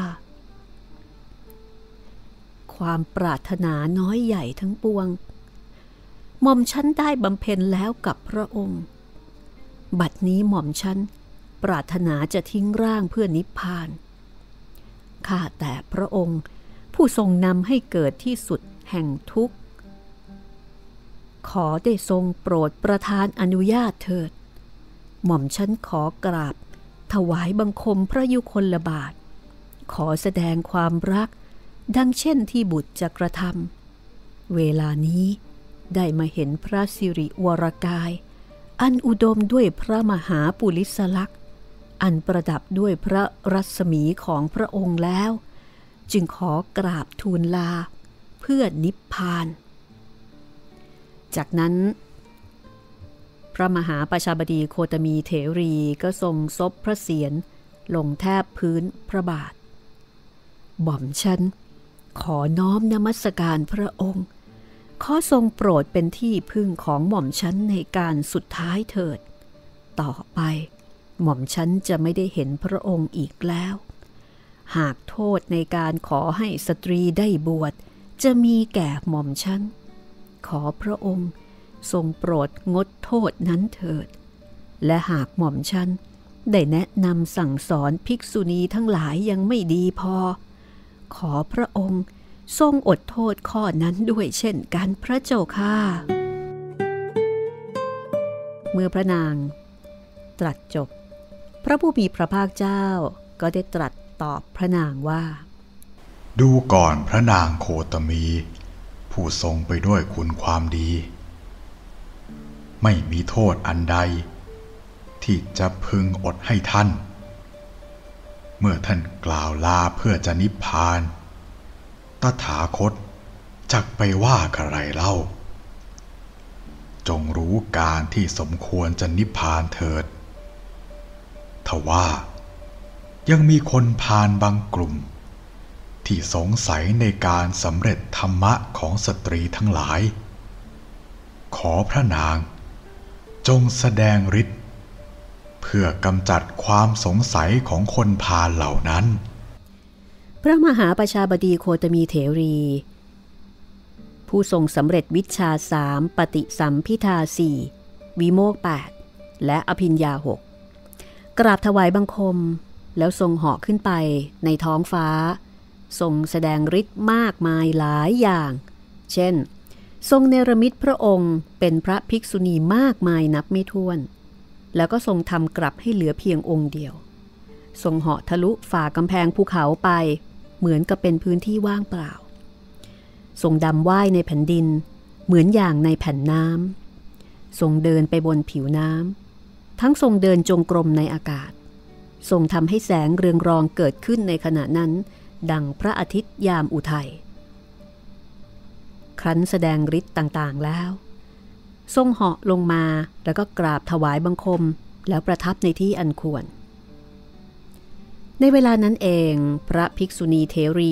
ความปรารถนาน้อยใหญ่ทั้งปวงหม่อมฉันได้บำเพ็ญแล้วกับพระองค์บัดนี้หม่อมฉันปรารถนาจะทิ้งร่างเพื่อนิพพานข้าแต่พระองค์ผู้ทรงนำให้เกิดที่สุดแห่งทุกข์ขอได้ทรงโปรดประทานอนุญาตเถิดหม่อมฉันขอกราบถวายบังคมพระยุคลบาทขอแสดงความรักดังเช่นที่บุตรจะกระทำเวลานี้ได้มาเห็นพระสิริวรกายอันอุดมด้วยพระมหาปุริสลักษณ์อันประดับด้วยพระรัศมีของพระองค์แล้วจึงขอกราบทูลลาเพื่อนิพพานจากนั้นพระมหาประชาบดีโคตมีเถรีก็ทรงซบพระเศียรลงแทบพื้นพระบาทหม่อมฉันขอน้อมนมัสการพระองค์ขอทรงโปรดเป็นที่พึ่งของหม่อมฉันในการสุดท้ายเถิดต่อไปหม่อมฉันจะไม่ได้เห็นพระองค์อีกแล้วหากโทษในการขอให้สตรีได้บวชจะมีแก่หม่อมฉันขอพระองค์ทรงโปรดงดโทษนั้นเถิดและหากหม่อมฉันได้แนะนำสั่งสอนภิกษุณีทั้งหลายยังไม่ดีพอขอพระองค์ทรงอดโทษข้อนั้นด้วยเช่นกันพระเจ้าค่ะเมื่อพระนางตรัสจบพระผู้มีพระภาคเจ้าก็ได้ตรัสตอบพระนางว่าดูก่อนพระนางโคตมีผู้ทรงไปด้วยคุณความดีไม่มีโทษอันใดที่จะพึงอดให้ท่านเมื่อท่านกล่าวลาเพื่อจะนิพพานตถาคตจักไปว่าอะไรเล่าจงรู้การที่สมควรจะนิพพานเถิดทว่ายังมีคนพาลบางกลุ่มที่สงสัยในการสำเร็จธรรมะของสตรีทั้งหลายขอพระนางจงแสดงฤทธิ์เพื่อกำจัดความสงสัยของคนพาลเหล่านั้นพระมหาประชาบดีโคตมีเถรีผู้ทรงสำเร็จวิชชา3ปฏิสัมภิทา4วิโมกข์8และอภิญญา6กราบถวายบังคมแล้วทรงเหาะขึ้นไปในท้องฟ้าทรงแสดงฤทธิ์มากมายหลายอย่างเช่นทรงเนรมิตพระองค์เป็นพระภิกษุณีมากมายนับไม่ถ้วนแล้วก็ทรงทำกลับให้เหลือเพียงองค์เดียวทรงเหาะทะลุฝ่ากำแพงภูเขาไปเหมือนกับเป็นพื้นที่ว่างเปล่าทรงดำว่ายในแผ่นดินเหมือนอย่างในแผ่นน้ำทรงเดินไปบนผิวน้ำทั้งทรงเดินจงกรมในอากาศทรงทำให้แสงเรืองรองเกิดขึ้นในขณะนั้นดังพระอาทิตย์ยามอุทัยครั้นแสดงฤทธิ์ต่างๆแล้วทรงเหาะลงมาแล้วก็กราบถวายบังคมแล้วประทับในที่อันควรในเวลานั้นเองพระภิกษุณีเถรี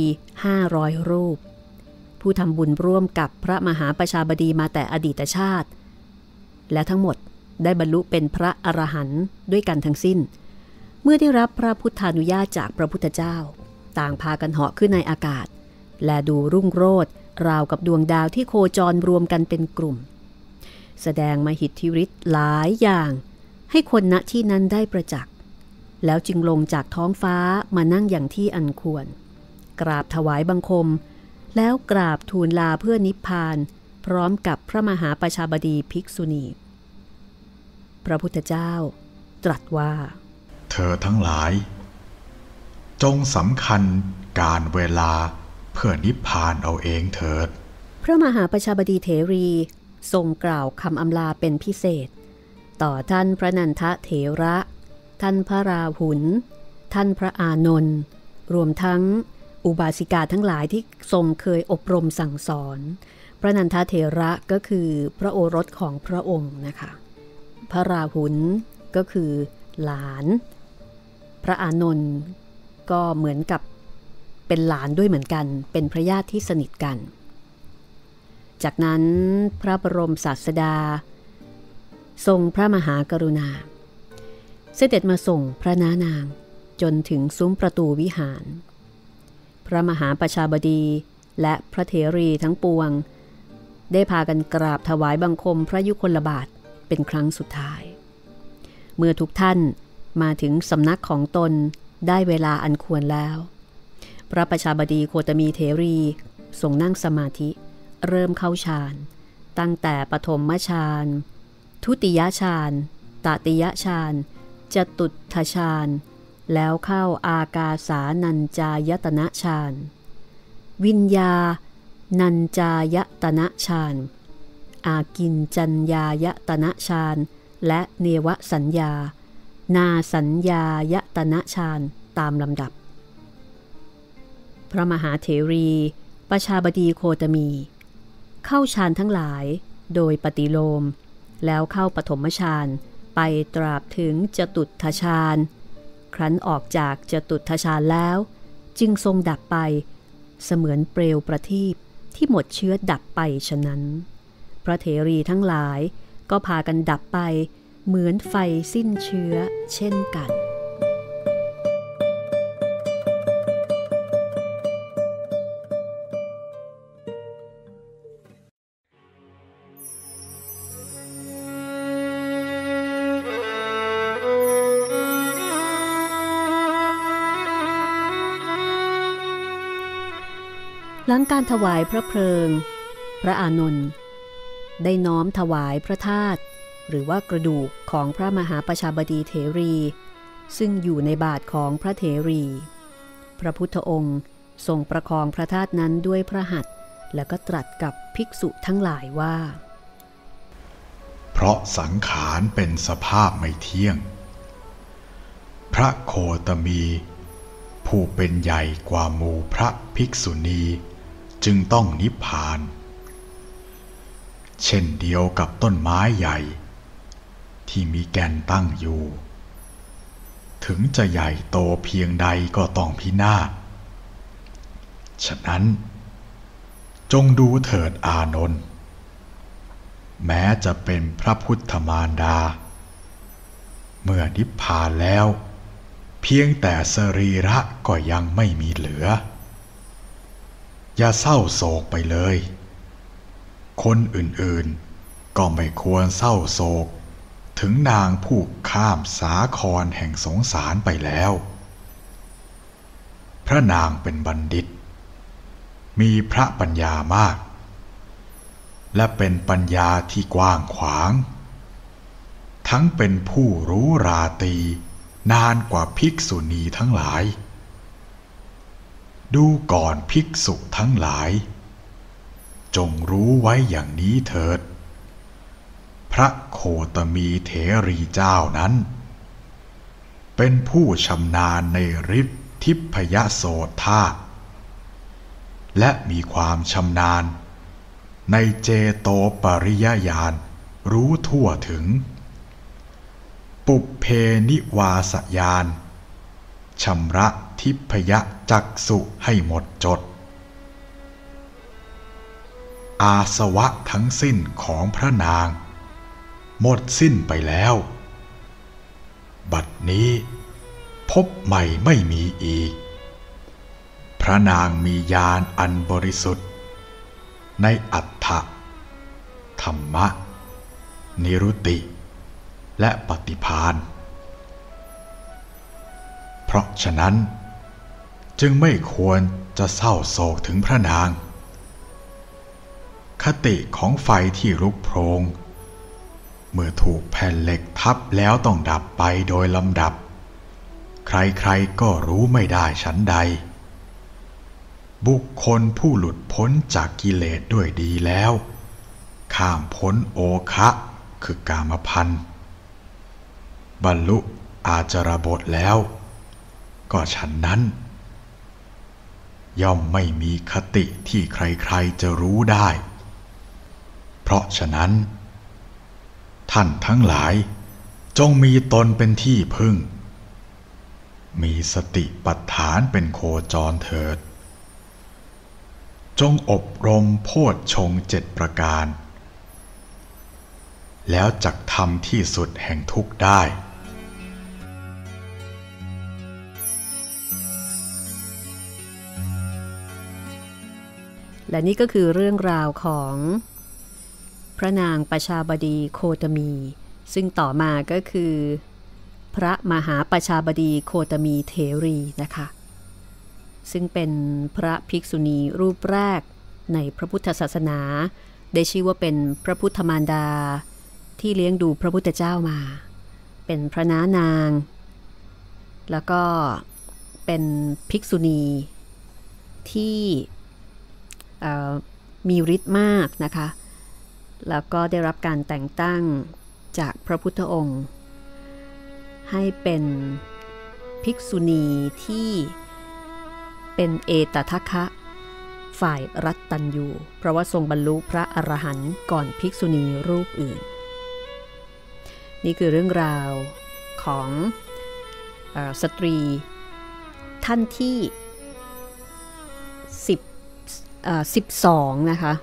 500รูปผู้ทำบุญร่วมกับพระมหาประชาบดีมาแต่อดีตชาติและทั้งหมดได้บรรลุเป็นพระอรหันต์ด้วยกันทั้งสิ้นเมื่อได้รับพระพุทธานุญาตจากพระพุทธเจ้าต่างพากันเหาะขึ้นในอากาศและดูรุ่งโรจน์ราวกับดวงดาวที่โคจรรวมกันเป็นกลุ่มแสดงมหิทธิฤทธิ์หลายอย่างให้คนณที่นั้นได้ประจักษ์แล้วจึงลงจากท้องฟ้ามานั่งอย่างที่อันควรกราบถวายบังคมแล้วกราบทูลลาเพื่อนิพพานพร้อมกับพระมหาประชาบดีภิกษุณีพระพุทธเจ้าตรัสว่าเธอทั้งหลายจงสำคัญการเวลาเพื่อนิพพานเอาเองเถิดพระมหาประชาบดีเถรีทรงกล่าวคำอำลาเป็นพิเศษต่อท่านพระนันทเถระท่านพระราหุลท่านพระอานนท์รวมทั้งอุบาสิกาทั้งหลายที่ทรงเคยอบรมสั่งสอนพระนันทเถระก็คือพระโอรสของพระองค์นะคะพระราหุลก็คือหลานพระอานนท์ก็เหมือนกับเป็นหลานด้วยเหมือนกันเป็นพระญาติที่สนิทกันจากนั้นพระบรมศาสดาทรงพระมหากรุณาเสด็จมาส่งพระนานางจนถึงซุ้มประตูวิหารพระมหาประชาบดีและพระเถรีทั้งปวงได้พากันกราบถวายบังคมพระยุคลบาทเป็นครั้งสุดท้ายเมื่อทุกท่านมาถึงสำนักของตนได้เวลาอันควรแล้วพระประชาบดีโคตมีเถรีทรงนั่งสมาธิเริ่มเข้าฌานตั้งแต่ปฐมฌานทุติยฌานตติยฌานจตุตถฌานแล้วเข้าอากาสานัญจายตนะฌานวิญญานัญจายตนะฌานอากิญจัญญายตนะฌานและเนวสัญญานาสัญญายตนะฌานตามลำดับพระมหาเถรีประชาบดีโคตมีเข้าฌานทั้งหลายโดยปฏิโลมแล้วเข้าปฐมฌานไปตราบถึงจตุตถฌานครั้นออกจากจตุตถฌานแล้วจึงทรงดับไปเสมือนเปลวประทีปที่หมดเชื้อดับไปฉะนั้นพระเถรีทั้งหลายก็พากันดับไปเหมือนไฟสิ้นเชื้อเช่นกันหลังการถวายพระเพลิงพระอานนท์ได้น้อมถวายพระธาตุหรือว่ากระดูกของพระมหาประชาบดีเถรีซึ่งอยู่ในบาทของพระเถรีพระพุทธองค์ทรงประคองพระธาตุนั้นด้วยพระหัตถ์แล้วก็ตรัสกับภิกษุทั้งหลายว่าเพราะสังขารเป็นสภาพไม่เที่ยงพระโคตมีผู้เป็นใหญ่กว่าหมู่พระภิกษุณีจึงต้องนิพพานเช่นเดียวกับต้นไม้ใหญ่ที่มีแก่นตั้งอยู่ถึงจะใหญ่โตเพียงใดก็ต้องพินาศฉะนั้นจงดูเถิดอานนท์แม้จะเป็นพระพุทธมารดาเมื่อนิพพานแล้วเพียงแต่สรีระก็ยังไม่มีเหลืออย่าเศร้าโศกไปเลยคนอื่นๆก็ไม่ควรเศร้าโศกถึงนางผู้ข้ามสาครแห่งสงสารไปแล้วพระนางเป็นบัณฑิตมีพระปัญญามากและเป็นปัญญาที่กว้างขวางทั้งเป็นผู้รู้ราตรีนานกว่าภิกษุณีทั้งหลายดูก่อนภิกษุทั้งหลายจงรู้ไว้อย่างนี้เถิดพระโคตมีเถรีเจ้านั้นเป็นผู้ชำนาญในฤทธิทิพยโสตธาตุและมีความชำนาญในเจโตปริยญาณรู้ทั่วถึงปุพเพนิวาสญาณชำระทิพยจักษุให้หมดจดอาสวะทั้งสิ้นของพระนางหมดสิ้นไปแล้วบัดนี้พบใหม่ไม่มีอีกพระนางมีญาณอันบริสุทธิ์ในอัตถะธรรมะนิรุตติและปฏิภาณเพราะฉะนั้นจึงไม่ควรจะเศร้าโศกถึงพระนางคติของไฟที่ลุกโพลงเมื่อถูกแผ่นเหล็กทับแล้วต้องดับไปโดยลำดับใครๆก็รู้ไม่ได้ฉันใดบุคคลผู้หลุดพ้นจากกิเลสด้วยดีแล้วข้ามพ้นโอคะคือกามพันธ์บรรลุอาจารบทแล้วก็ฉันนั้นย่อมไม่มีคติที่ใครๆจะรู้ได้เพราะฉะนั้นท่านทั้งหลายจงมีตนเป็นที่พึ่งมีสติปัฏฐานเป็นโคจรเถิดจงอบรมโพชฌงค์7ประการแล้วจักทำที่สุดแห่งทุกข์ได้และนี่ก็คือเรื่องราวของพระนางประชาบดีโคตมีซึ่งต่อมาก็คือพระมหาประชาบดีโคตมีเถรีนะคะซึ่งเป็นพระภิกษุณีรูปแรกในพระพุทธศาสนาได้ชื่อว่าเป็นพระพุทธมารดาที่เลี้ยงดูพระพุทธเจ้ามาเป็นพระน้านางแล้วก็เป็นภิกษุณีที่มีฤทธิ์มากนะคะแล้วก็ได้รับการแต่งตั้งจากพระพุทธองค์ให้เป็นภิกษุณีที่เป็นเอตทัคคะฝ่ายรัตตัญญูเพราะว่าทรงบรรลุพระอรหันต์ก่อนภิกษุณีรูปอื่นนี่คือเรื่องราวของสตรีท่านที่12นะคะ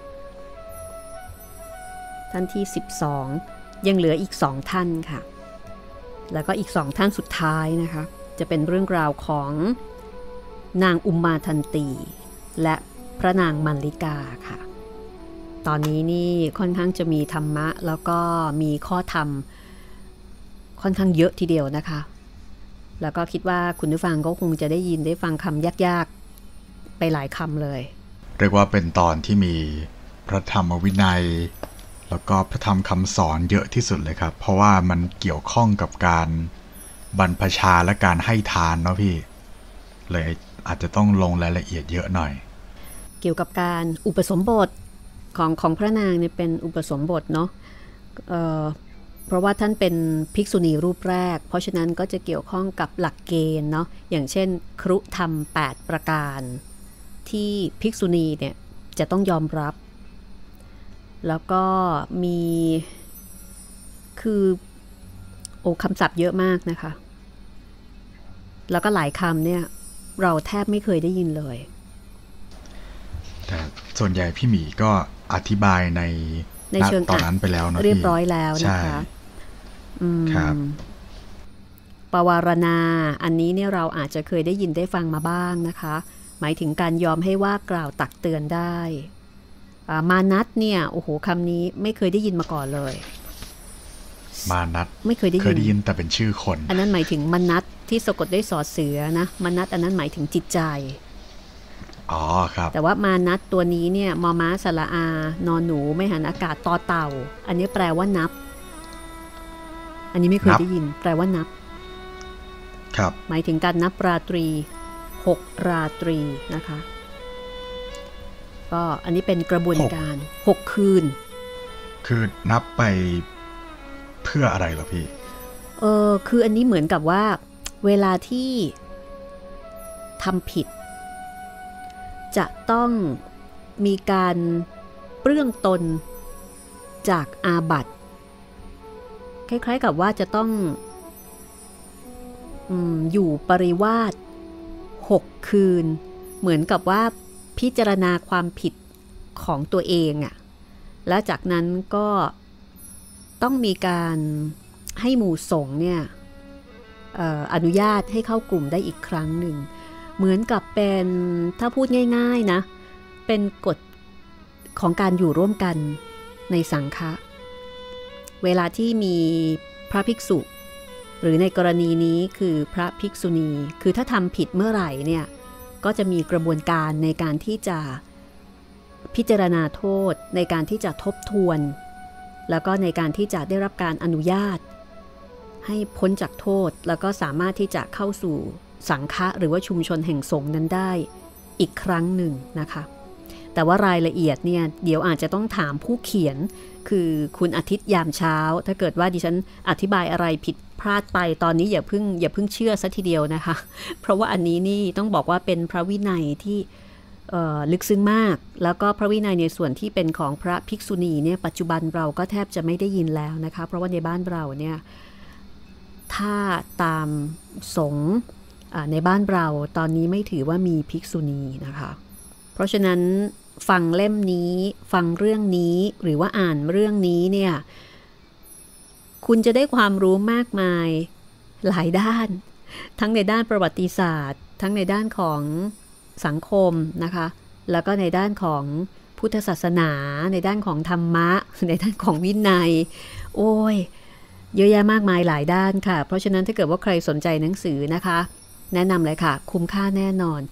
ท่านที่12ยังเหลืออีก2ท่านค่ะแล้วก็อีก2ท่านสุดท้ายนะคะจะเป็นเรื่องราวของนางอุมมาทันตีและพระนางมัลลิกาค่ะตอนนี้นี่ค่อนข้างจะมีธรรมะแล้วก็มีข้อธรรมค่อนข้างเยอะทีเดียวนะคะแล้วก็คิดว่าคุณผู้ฟังก็คงจะได้ยินได้ฟังคำยากๆไปหลายคำเลยเรียกว่าเป็นตอนที่มีพระธรรมวินัยแล้วก็พระธรรมคำสอนเยอะที่สุดเลยครับเพราะว่ามันเกี่ยวข้องกับการบรรพชาและการให้ทานเนาะพี่เลยอาจจะต้องลงรายละเอียดเยอะหน่อยเกี่ยวกับการอุปสมบทของพระนางเนี่ยเป็นอุปสมบทเนาะเพราะว่าท่านเป็นภิกษุณีรูปแรกเพราะฉะนั้นก็จะเกี่ยวข้องกับหลักเกณฑ์เนาะอย่างเช่นครุธรรม8ประการที่ภิกษุณีเนี่ยจะต้องยอมรับแล้วก็มีคือคำศัพท์เยอะมากนะคะแล้วก็หลายคำเนี่ยเราแทบไม่เคยได้ยินเลยแต่ส่วนใหญ่พี่หมีก็อธิบายในเชิงตอนนั้นไปแล้วนะเรียบร้อยแล้วนะคะครับปวารณาอันนี้เนี่ยเราอาจจะเคยได้ยินได้ฟังมาบ้างนะคะหมายถึงการยอมให้ว่ากล่าวตักเตือนได้มานัตเนี่ยโอ้โหคำนี้ไม่เคยได้ยินมาก่อนเลยมานัตไม่เคยได้ยินแต่เป็นชื่อคนอันนั้นหมายถึงมนัตที่สะกดด้วยสอเสือนะมนัตอันนั้นหมายถึงจิตใจอ๋อครับแต่ว่ามานัตตัวนี้เนี่ยมอม้าสระอานอนหนูไม่หันอากาศต่อเต่าอันนี้แปลว่านับอันนี้ไม่เคยได้ยินแปลว่านับครับหมายถึงการนับราตรี6ราตรีนะคะก็อันนี้เป็นกระบวนการ6คืนคือนับไปเพื่ออะไรเหรอพี่คืออันนี้เหมือนกับว่าเวลาที่ทำผิดจะต้องมีการเปลื้องตนจากอาบัติคล้ายๆกับว่าจะต้องอยู่ปริวาส6คืนเหมือนกับว่าพิจารณาความผิดของตัวเองอ่ะแล้วจากนั้นก็ต้องมีการให้หมู่สงฆ์เนี่ยอนุญาตให้เข้ากลุ่มได้อีกครั้งหนึ่งเหมือนกับเป็นถ้าพูดง่ายๆนะเป็นกฎของการอยู่ร่วมกันในสังฆะเวลาที่มีพระภิกษุหรือในกรณีนี้คือพระภิกษุณีคือถ้าทำผิดเมื่อไหร่เนี่ยก็จะมีกระบวนการในการที่จะพิจารณาโทษในการที่จะทบทวนแล้วก็ในการที่จะได้รับการอนุญาตให้พ้นจากโทษแล้วก็สามารถที่จะเข้าสู่สังฆะหรือว่าชุมชนแห่งสงฆ์นั้นได้อีกครั้งหนึ่งนะคะแต่ว่ารายละเอียดเนี่ยเดี๋ยวอาจจะต้องถามผู้เขียนคือคุณอาทิตย์ยามเช้าถ้าเกิดว่าดิฉันอธิบายอะไรผิดพพลาดไปตอนนี้อย่าเพิ่งเชื่อซะทีเดียวนะคะเพราะว่าอันนี้นี่ต้องบอกว่าเป็นพระวินัยที่ลึกซึ้งมากแล้วก็พระวินัยในส่วนที่เป็นของพระภิกษุณีเนี่ยปัจจุบันเราก็แทบจะไม่ได้ยินแล้วนะคะเพราะว่าในบ้านเราเนี่ยถ้าตามสงฆ์ในบ้านเราตอนนี้ไม่ถือว่ามีภิกษุณีนะคะเพราะฉะนั้นฟังเล่มนี้ฟังเรื่องนี้หรือว่าอ่านเรื่องนี้เนี่ยคุณจะได้ความรู้มากมายหลายด้านทั้งในด้านประวัติศาสตร์ทั้งในด้านของสังคมนะคะแล้วก็ในด้านของพุทธศาสนาในด้านของธรรมะในด้านของวินัยโอ้ยเยอะแยะมากมายหลายด้านค่ะเพราะฉะนั้นถ้าเกิดว่าใครสนใจหนังสือนะคะแนะนำเลยค่ะคุ้มค่าแน่นอน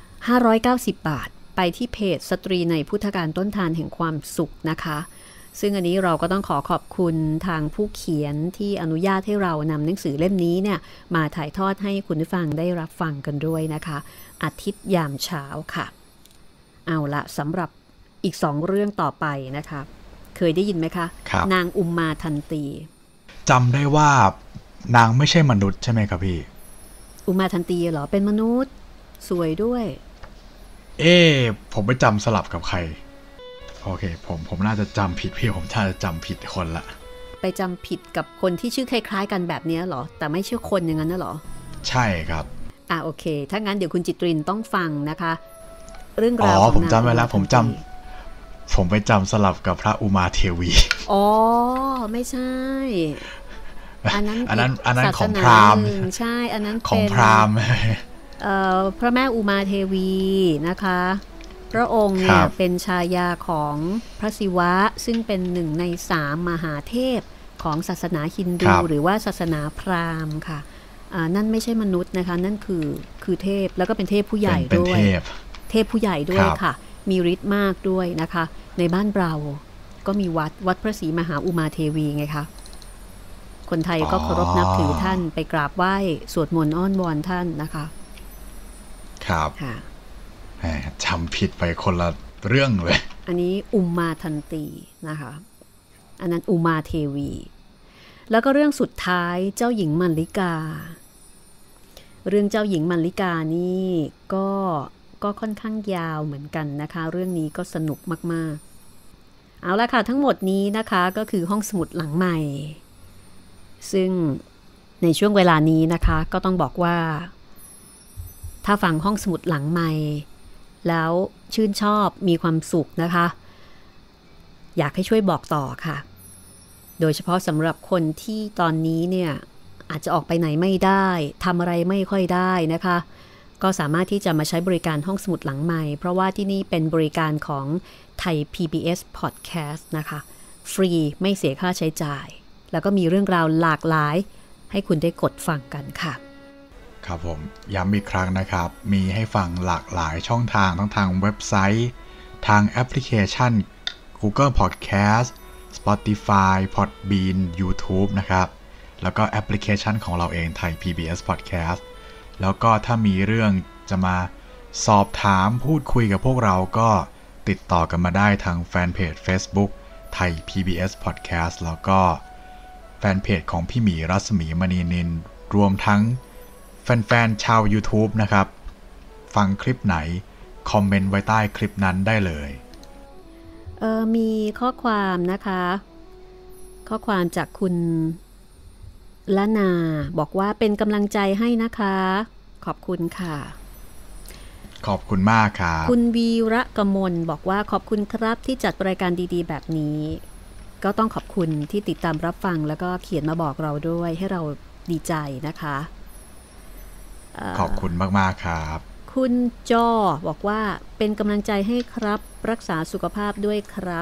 590 บาทไปที่เพจสตรีในพุทธกาลต้นทานแห่งความสุขนะคะซึ่งอันนี้เราก็ต้องขอบคุณทางผู้เขียนที่อนุญาตให้เรานำหนังสือเล่มนี้เนี่ยมาถ่ายทอดให้คุณผู้ฟังได้รับฟังกันด้วยนะคะอาทิตย์ยามเช้าค่ะเอาละสำหรับอีก2เรื่องต่อไปนะคะเคยได้ยินไหมคะนางอุมมาทันตีจำได้ว่านางไม่ใช่มนุษย์ใช่ไหมครับพี่อุมมาทันตีเหรอเป็นมนุษย์สวยด้วยผมไปจำสลับกับใครโอเคผมน่าจะจำผิดพี่ผมน่าจะจำผิดคนละไปจำผิดกับคนที่ชื่อคล้ายๆกันแบบนี้เหรอแต่ไม่ใช่คนอย่างนั้นนะเหรอใช่ครับโอเคถ้างั้นเดี๋ยวคุณจิตรินต้องฟังนะคะเรื่องราวของผมจำไว้แล้วผมไปจำสลับกับพระอุมาเทวีไม่ใช่อันนั้นของพราหมณ์ใช่อันนั้นของพราหมณ์พระแม่อุมาเทวีนะคะพระองค์เนี่ยเป็นชายาของพระศิวะซึ่งเป็น1 ใน 3มหาเทพของศาสนาฮินดูหรือว่าศาสนาพราหมณ์ค่ะนั่นไม่ใช่มนุษย์นะคะนั่นคือเทพแล้วก็เป็นเทพผู้ใหญ่ด้วยเทพผู้ใหญ่ด้วยค่ะมีฤทธิ์มากด้วยนะคะในบ้านเราก็มีวัดพระศรีมหาอุมาเทวีไงคะคนไทยก็เคารพนับถือท่านไปกราบไหว้สวดมนต์อ้อนวอนท่านนะคะครับจำผิดไปคนละเรื่องเลยอันนี้อุมมาทันตีนะคะอันนั้นอุมาเทวีแล้วก็เรื่องสุดท้ายเจ้าหญิงมัลลิกาเรื่องเจ้าหญิงมัลลิกานี่ก็ค่อนข้างยาวเหมือนกันนะคะเรื่องนี้ก็สนุกมากๆเอาละค่ะทั้งหมดนี้นะคะก็คือห้องสมุดหลังใหม่ซึ่งในช่วงเวลานี้นะคะก็ต้องบอกว่าถ้าฟังห้องสมุดหลังใหม่แล้วชื่นชอบมีความสุขนะคะอยากให้ช่วยบอกต่อค่ะโดยเฉพาะสำหรับคนที่ตอนนี้เนี่ยอาจจะออกไปไหนไม่ได้ทำอะไรไม่ค่อยได้นะคะก็สามารถที่จะมาใช้บริการห้องสมุดหลังใหม่เพราะว่าที่นี่เป็นบริการของไทย PBS Podcast นะคะฟรีไม่เสียค่าใช้จ่ายแล้วก็มีเรื่องราวหลากหลายให้คุณได้กดฟังกันค่ะครับผมย้ำอีกครั้งนะครับมีให้ฟังหลากหลายช่องทางทั้งทางเว็บไซต์ทางแอปพลิเคชัน Google Podcast Spotify Podbean YouTube นะครับแล้วก็แอปพลิเคชันของเราเองไทย PBS Podcast แล้วก็ถ้ามีเรื่องจะมาสอบถามพูดคุยกับพวกเราก็ติดต่อกันมาได้ทางแฟนเพจ Facebook ไทย PBS Podcast แล้วก็แฟนเพจของพี่หมีรัศมีมณีนินรวมทั้งแฟนๆชาว YouTube นะครับฟังคลิปไหนคอมเมนต์ไว้ใต้คลิปนั้นได้เลยมีข้อความนะคะข้อความจากคุณละนาบอกว่าเป็นกำลังใจให้นะคะขอบคุณค่ะขอบคุณมากครับคุณวีระกมลบอกว่าขอบคุณครับที่จัดรายการดีๆแบบนี้ก็ต้องขอบคุณที่ติดตามรับฟังแล้วก็เขียนมาบอกเราด้วยให้เราดีใจนะคะขอบคุณมากๆครับคุณจอบอกว่าเป็นกำลังใจให้ครับรักษาสุขภาพด้วยครับ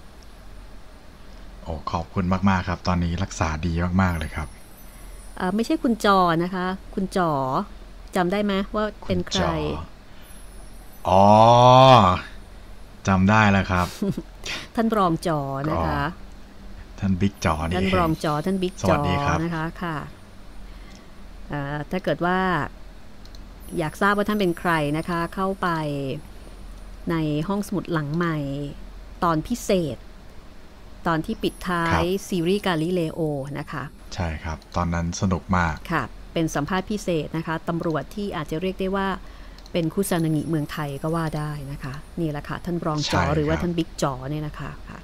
ขอบคุณมากๆครับตอนนี้รักษาดีมากๆเลยครับไม่ใช่คุณจอนะคะคุณจอจำได้ไหมว่าเป็นใครจำได้แล้วครับท่านรองจอนะคะท่านบิ๊กจอนี่ท่านรองจอท่านบิ๊กจอนะคะค่ะถ้าเกิดว่าอยากทราบว่าท่านเป็นใครนะคะเข้าไปในห้องสมุดหลังใหม่ตอนพิเศษตอนที่ปิดท้ายซีรีส์กาลิเลโอนะคะใช่ครับตอนนั้นสนุกมากค่ะเป็นสัมภาษณ์พิเศษนะคะตำรวจที่อาจจะเรียกได้ว่าเป็นคุซานางิเมืองไทยก็ว่าได้นะคะนี่แหละค่ะท่านรองจอหรือว่าท่านบิ๊กจอเนี่ยนะคะค่ะ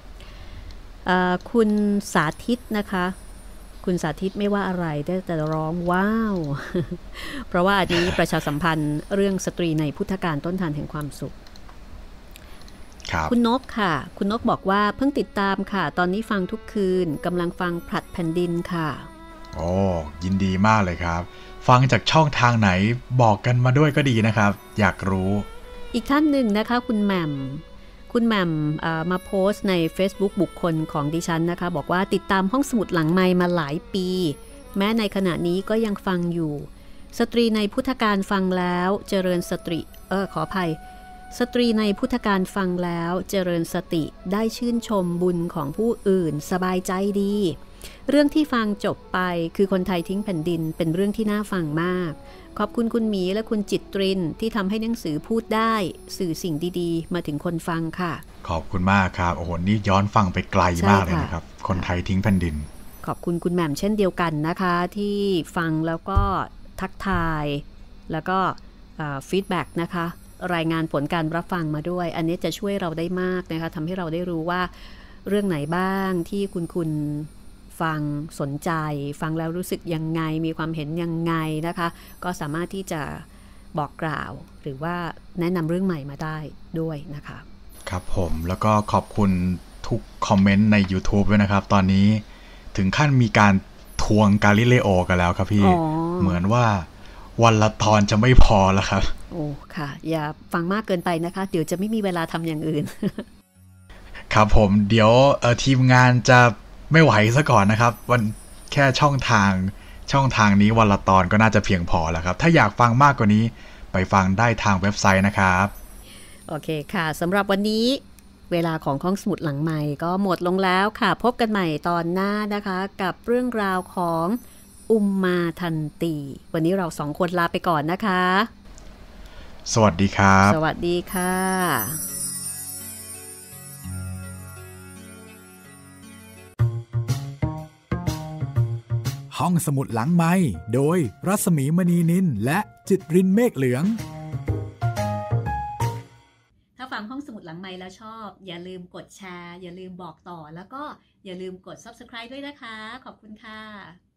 คุณสาธิตนะคะคุณสาธิตไม่ว่าอะไรได้แต่ร้องว้าว เพราะว่าอันนี้ประชาสัมพันธ์เรื่องสตรีในพุทธกาลต้นทานแห่งความสุขคุณนกค่ะคุณนกบอกว่าเพิ่งติดตามค่ะตอนนี้ฟังทุกคืนกำลังฟังผลัดแผ่นดินค่ะโอ้ยินดีมากเลยครับฟังจากช่องทางไหนบอกกันมาด้วยก็ดีนะครับอยากรู้อีกท่านหนึ่งนะคะคุณแหม่มมาโพสต์ใน Facebook บุคคลของดิฉันนะคะบอกว่าติดตามห้องสมุดหลังไมค์มาหลายปีแม้ในขณะนี้ก็ยังฟังอยู่สตรีในพุทธกาลฟังแล้วเจริญสตรีขออภัยสตรีในพุทธกาลฟังแล้วเจริญสติได้ชื่นชมบุญของผู้อื่นสบายใจดีเรื่องที่ฟังจบไปคือคนไทยทิ้งแผ่นดินเป็นเรื่องที่น่าฟังมากขอบคุณคุณหมีและคุณจิตรินที่ทำให้หนังสือพูดได้สื่อสิ่งดีๆมาถึงคนฟังค่ะขอบคุณมากครับโอ้โหนี่ย้อนฟังไปไกลมากเลยนะครับคนไทยทิ้งแผ่นดินขอบคุณคุณแหม่มเช่นเดียวกันนะคะที่ฟังแล้วก็ทักทายแล้วก็ฟีดแบ็กนะคะรายงานผลการรับฟังมาด้วยอันนี้จะช่วยเราได้มากนะคะทำให้เราได้รู้ว่าเรื่องไหนบ้างที่คุณฟังสนใจฟังแล้วรู้สึกยังไงมีความเห็นยังไงนะคะก็สามารถที่จะบอกกล่าวหรือว่าแนะนำเรื่องใหม่มาได้ด้วยนะคะครับผมแล้วก็ขอบคุณทุกคอมเมนต์ใน YouTube ด้วยนะครับตอนนี้ถึงขั้นมีการทวงกาลิเลโอกันแล้วครับพี่เหมือนว่าวันละตอนจะไม่พอแล้วครับโอ้ค่ะอย่าฟังมากเกินไปนะคะเดี๋ยวจะไม่มีเวลาทำอย่างอื่นครับผมเดี๋ยวทีมงานจะไม่ไหวซะก่อนนะครับวันแค่ช่องทางนี้วันละตอนก็น่าจะเพียงพอแล้วครับถ้าอยากฟังมากกว่านี้ไปฟังได้ทางเว็บไซต์นะครับโอเคค่ะสำหรับวันนี้เวลาของห้องสมุดหลังใหม่ก็หมดลงแล้วค่ะพบกันใหม่ตอนหน้านะคะกับเรื่องราวของอุมมาทันตีวันนี้เราสองคนลาไปก่อนนะคะสวัสดีครับสวัสดีค่ะห้องสมุดหลังไมค์โดยรัศมีมณีนินและจิตรินเมฆเหลืองถ้าฟังห้องสมุดหลังไมค์แล้วชอบอย่าลืมกดแชร์อย่าลืมบอกต่อแล้วก็อย่าลืมกด Subscribe ด้วยนะคะขอบคุณค่ะ